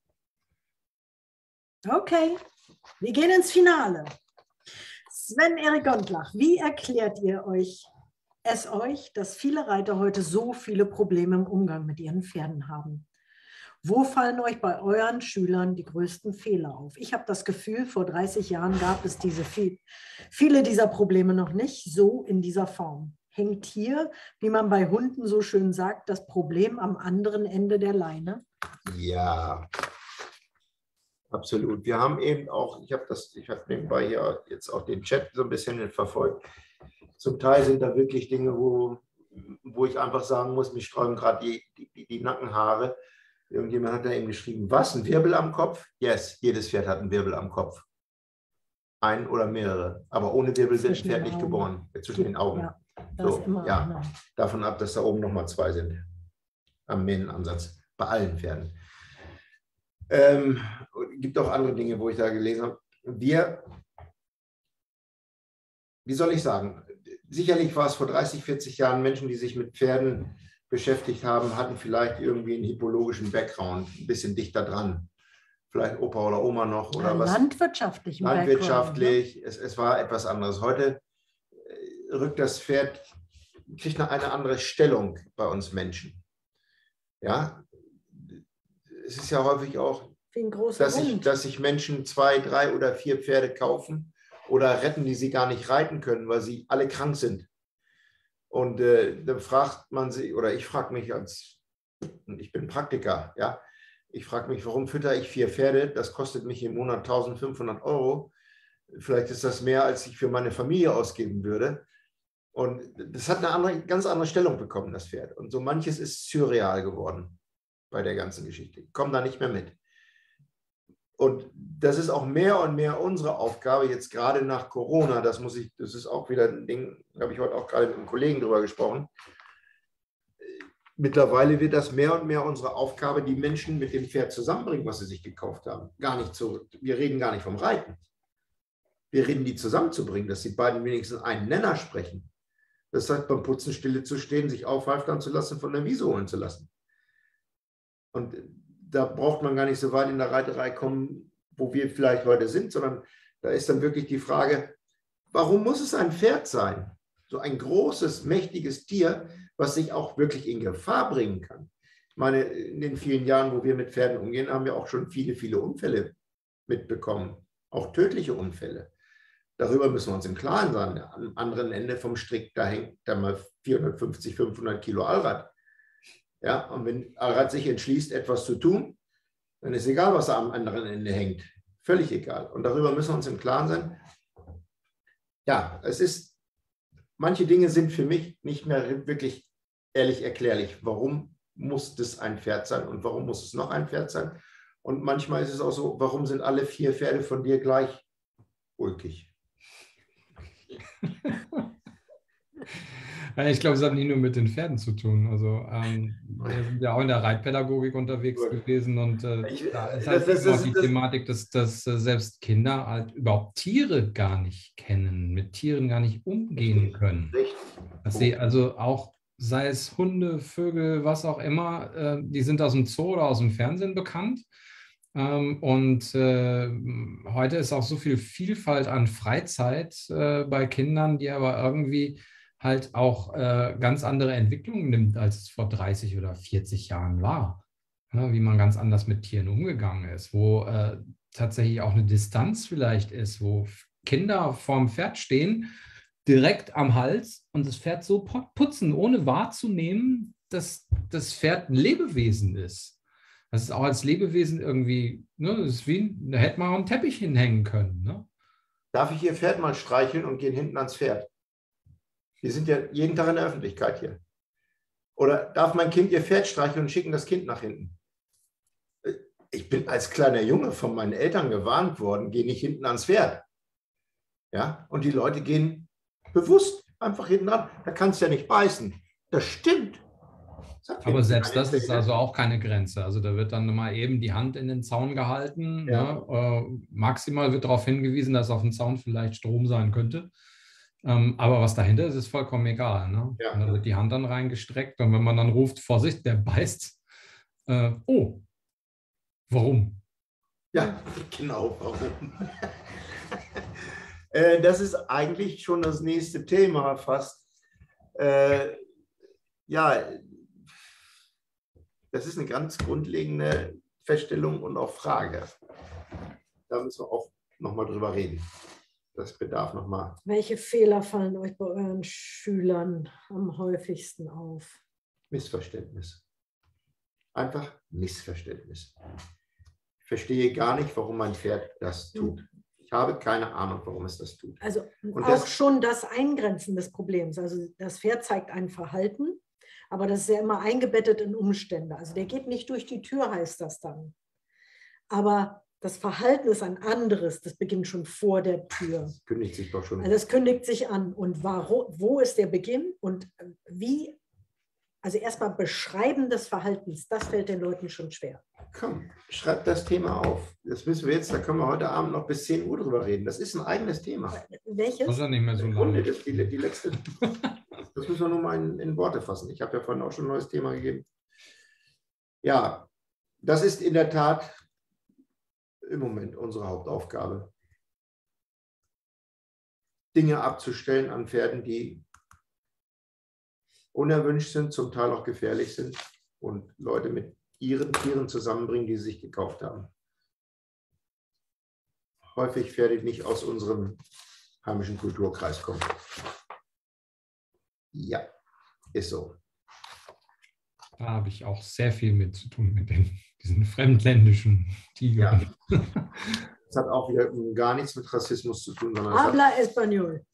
Okay, wir gehen ins Finale. Sven-Erik Gondlach, wie erklärt ihr euch, dass viele Reiter heute so viele Probleme im Umgang mit ihren Pferden haben? Wo fallen euch bei euren Schülern die größten Fehler auf? Ich habe das Gefühl, vor 30 Jahren gab es viele dieser Probleme noch nicht so in dieser Form. Hängt hier, wie man bei Hunden so schön sagt, das Problem am anderen Ende der Leine? Ja, absolut. Wir haben eben auch, ich habe nebenbei hier jetzt auch den Chat so ein bisschen verfolgt. Zum Teil sind da wirklich Dinge, wo ich einfach sagen muss, mich sträuben gerade die Nackenhaare. Irgendjemand hat da eben geschrieben, was, ein Wirbel am Kopf? Yes, jedes Pferd hat einen Wirbel am Kopf. Ein oder mehrere. Aber ohne Wirbel wird ein Pferd nicht geboren. Zwischen den Augen. Ja, so, ja. Davon ab, dass da oben nochmal 2 sind. Am Mähnenansatz. Bei allen Pferden. Gibt auch andere Dinge, wo ich da gelesen habe. Wie soll ich sagen, sicherlich war es vor 30, 40 Jahren Menschen, die sich mit Pferden beschäftigt haben, hatten vielleicht irgendwie einen hippologischen Background, ein bisschen dichter dran. Vielleicht Opa oder Oma noch oder was. Landwirtschaftlich. Landwirtschaftlich, ne? Es war etwas anderes. Heute rückt das Pferd, kriegt eine andere Stellung bei uns Menschen. Ja, es ist ja häufig auch, dass sich Menschen 2, 3 oder 4 Pferde kaufen oder retten, die sie gar nicht reiten können, weil sie alle krank sind. Und dann fragt man sie, oder ich frage mich ich bin Praktiker, ja, ich frage mich, warum fütter ich 4 Pferde? Das kostet mich im Monat 1.500 €. Vielleicht ist das mehr, als ich für meine Familie ausgeben würde. Und das hat eine ganz andere Stellung bekommen, das Pferd. Und so manches ist surreal geworden bei der ganzen Geschichte. Ich komme da nicht mehr mit. Und das ist auch mehr und mehr unsere Aufgabe, jetzt gerade nach Corona. Das ist auch wieder ein Ding, da habe ich heute auch gerade mit einem Kollegen drüber gesprochen. Mittlerweile wird das mehr und mehr unsere Aufgabe, die Menschen mit dem Pferd zusammenbringen, was sie sich gekauft haben. Wir reden gar nicht vom Reiten. Wir reden, die zusammenzubringen, dass die beiden wenigstens einen Nenner sprechen. Das heißt, beim Putzen stille zu stehen, sich aufhalftern zu lassen, von der Wiese holen zu lassen. Und da braucht man gar nicht so weit in der Reiterei kommen, wo wir vielleicht heute sind, sondern da ist dann wirklich die Frage, warum muss es ein Pferd sein? So ein großes, mächtiges Tier, was sich auch wirklich in Gefahr bringen kann. Ich meine, in den vielen Jahren, wo wir mit Pferden umgehen, haben wir auch schon viele, viele Unfälle mitbekommen, auch tödliche Unfälle. Darüber müssen wir uns im Klaren sein. Am anderen Ende vom Strick, da hängt da mal 450, 500 Kilo Allrad. Ja, und wenn Allrad sich entschließt, etwas zu tun, dann ist egal, was da am anderen Ende hängt. Völlig egal. Und darüber müssen wir uns im Klaren sein. Ja, manche Dinge sind für mich nicht mehr wirklich ehrlich erklärlich. Warum muss das ein Pferd sein und warum muss es noch ein Pferd sein? Und manchmal ist es auch so, warum sind alle 4 Pferde von dir gleich ulkig? Ich glaube, es hat nicht nur mit den Pferden zu tun. Also wir sind ja auch in der Reitpädagogik unterwegs gewesen und da ist halt auch die Thematik, dass selbst Kinder halt überhaupt Tiere gar nicht kennen, mit Tieren gar nicht umgehen können. Dass sie also auch, sei es Hunde, Vögel, was auch immer, die sind aus dem Zoo oder aus dem Fernsehen bekannt. Und heute ist auch so viel Vielfalt an Freizeit bei Kindern, die aber irgendwie halt auch ganz andere Entwicklungen nimmt, als es vor 30 oder 40 Jahren war. Ja, wie man ganz anders mit Tieren umgegangen ist, wo tatsächlich auch eine Distanz vielleicht ist, wo Kinder vorm Pferd stehen, direkt am Hals und das Pferd so putzen, ohne wahrzunehmen, dass das Pferd ein Lebewesen ist. Das ist auch als Lebewesen irgendwie, ne, das ist wie, da hätte man auch einen Teppich hinhängen können. Ne? Darf ich Ihr Pferd mal streicheln und gehen hinten ans Pferd? Wir sind ja jeden Tag in der Öffentlichkeit hier. Oder darf mein Kind Ihr Pferd streicheln und schicken das Kind nach hinten? Ich bin als kleiner Junge von meinen Eltern gewarnt worden, geh nicht hinten ans Pferd. Ja? Und die Leute gehen bewusst einfach hinten dran. Da kannst du ja nicht beißen. Das stimmt. Aber selbst das ist also auch keine Grenze. Also da wird dann mal eben die Hand in den Zaun gehalten. Ja. Ne? Maximal wird darauf hingewiesen, dass auf dem Zaun vielleicht Strom sein könnte. Aber was dahinter ist, ist vollkommen egal. Ne? Ja. Da wird die Hand dann reingestreckt und wenn man dann ruft, Vorsicht, der beißt. Oh, warum? Ja, genau, warum? Das ist eigentlich schon das nächste Thema fast. Ja, das ist eine ganz grundlegende Feststellung und auch Frage. Da müssen wir auch nochmal drüber reden. Das bedarf nochmal. Welche Fehler fallen euch bei euren Schülern am häufigsten auf? Missverständnis. Einfach Missverständnis. Ich verstehe gar nicht, warum mein Pferd das tut. Ich habe keine Ahnung, warum es das tut. Also Und auch schon das Eingrenzen des Problems. Also das Pferd zeigt ein Verhalten, aber das ist ja immer eingebettet in Umstände. Also der geht nicht durch die Tür, heißt das dann. Aber das Verhalten ist ein anderes. Das beginnt schon vor der Tür. Das kündigt sich doch schon. Also es kündigt sich an. Und wo ist der Beginn und wie? Also erstmal Beschreiben des Verhaltens, das fällt den Leuten schon schwer. Komm, schreib das Thema auf. Das müssen wir jetzt, da können wir heute Abend noch bis 10 Uhr drüber reden. Das ist ein eigenes Thema. Welches? Muss ja nicht mehr so Im Grunde, lange. die letzte, das müssen wir nur mal in Worte fassen. Ich habe ja vorhin auch schon ein neues Thema gegeben. Ja, das ist in der Tat im Moment unsere Hauptaufgabe. Dinge abzustellen an Pferden, die unerwünscht sind, zum Teil auch gefährlich sind und Leute mit ihren Tieren zusammenbringen, die sie sich gekauft haben. Häufig Pferde, die nicht aus unserem heimischen Kulturkreis kommen. Ja, ist so. Da habe ich auch sehr viel mit zu tun, mit diesen fremdländischen Tigern. Ja. Das hat auch wieder gar nichts mit Rassismus zu tun. Sondern Habla Español.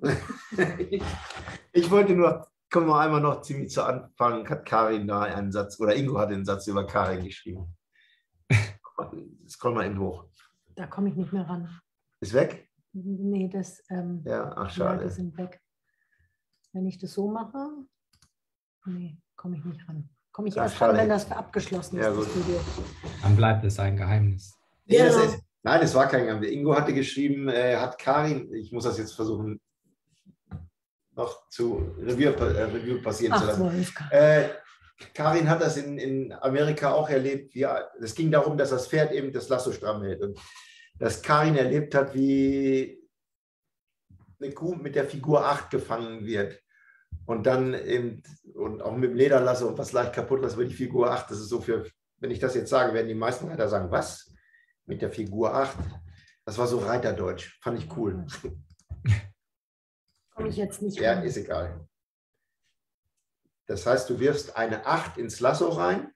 Ich wollte nur, kommen wir einmal noch ziemlich zu Anfang, hat Karin da einen Satz, oder Ingo hat den Satz über Karin geschrieben. Scroll mal eben hoch. Da komme ich nicht mehr ran. Ist weg? Nee, das Ja, ach ja, schade. die sind weg. Wenn ich das so mache, nee, komme ich nicht ran. Komme ich Ach, erst ran, schade. wenn das abgeschlossen ist, Ja, das gut. Video. Dann bleibt es ein Geheimnis. Nee, Genau. nein, es war kein Geheimnis. Ingo hatte geschrieben, hat Karin, ich muss das jetzt versuchen, noch zu Review passieren zu Ach, lassen. Wolfgang. Karin hat das in Amerika auch erlebt. Es ging darum, dass das Pferd eben das Lasso stramm hält. Und dass Karin erlebt hat, wie eine Kuh mit der Figur 8 gefangen wird. Und dann eben, und auch mit dem Lederlasso und was leicht kaputt lässt über die Figur 8. Das ist so für, wenn ich das jetzt sage, werden die meisten Reiter sagen, was? Mit der Figur 8? Das war so Reiterdeutsch. Fand ich cool. Komme ich jetzt nicht Ja, ran. ist egal. Das heißt, du wirfst eine 8 ins Lasso rein.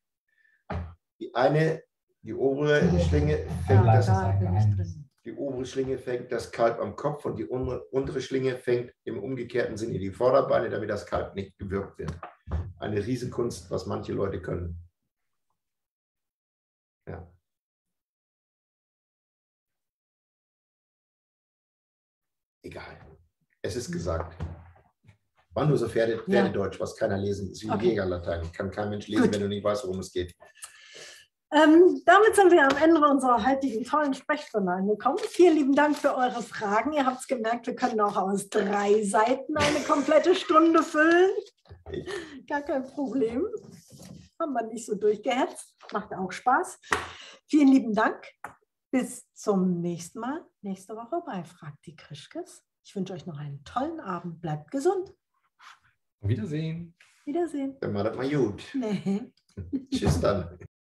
Die obere Schlinge fängt Ja, das, Da bin ich drin. die obere Schlinge fängt das Kalb am Kopf und die untere Schlinge fängt im umgekehrten Sinne die Vorderbeine, damit das Kalb nicht gewürgt wird. Eine Riesenkunst, was manche Leute können. Ja. Egal. Es ist gesagt. War nur so Pferdedeutsch, was keiner lesen. Das ist wie Okay. Jägerlatein. Kann kein Mensch lesen, Gut. wenn du nicht weißt, worum es geht. Damit sind wir am Ende unserer heutigen tollen Sprechstunde angekommen. Vielen lieben Dank für eure Fragen. Ihr habt es gemerkt, wir können auch aus 3 Seiten eine komplette Stunde füllen. Gar kein Problem. Haben wir nicht so durchgehetzt. Macht auch Spaß. Vielen lieben Dank. Bis zum nächsten Mal, nächste Woche bei Frag die Krischkes. Ich wünsche euch noch einen tollen Abend. Bleibt gesund. Auf Wiedersehen. Wiedersehen. Dann war das mal gut. Nee. Tschüss dann.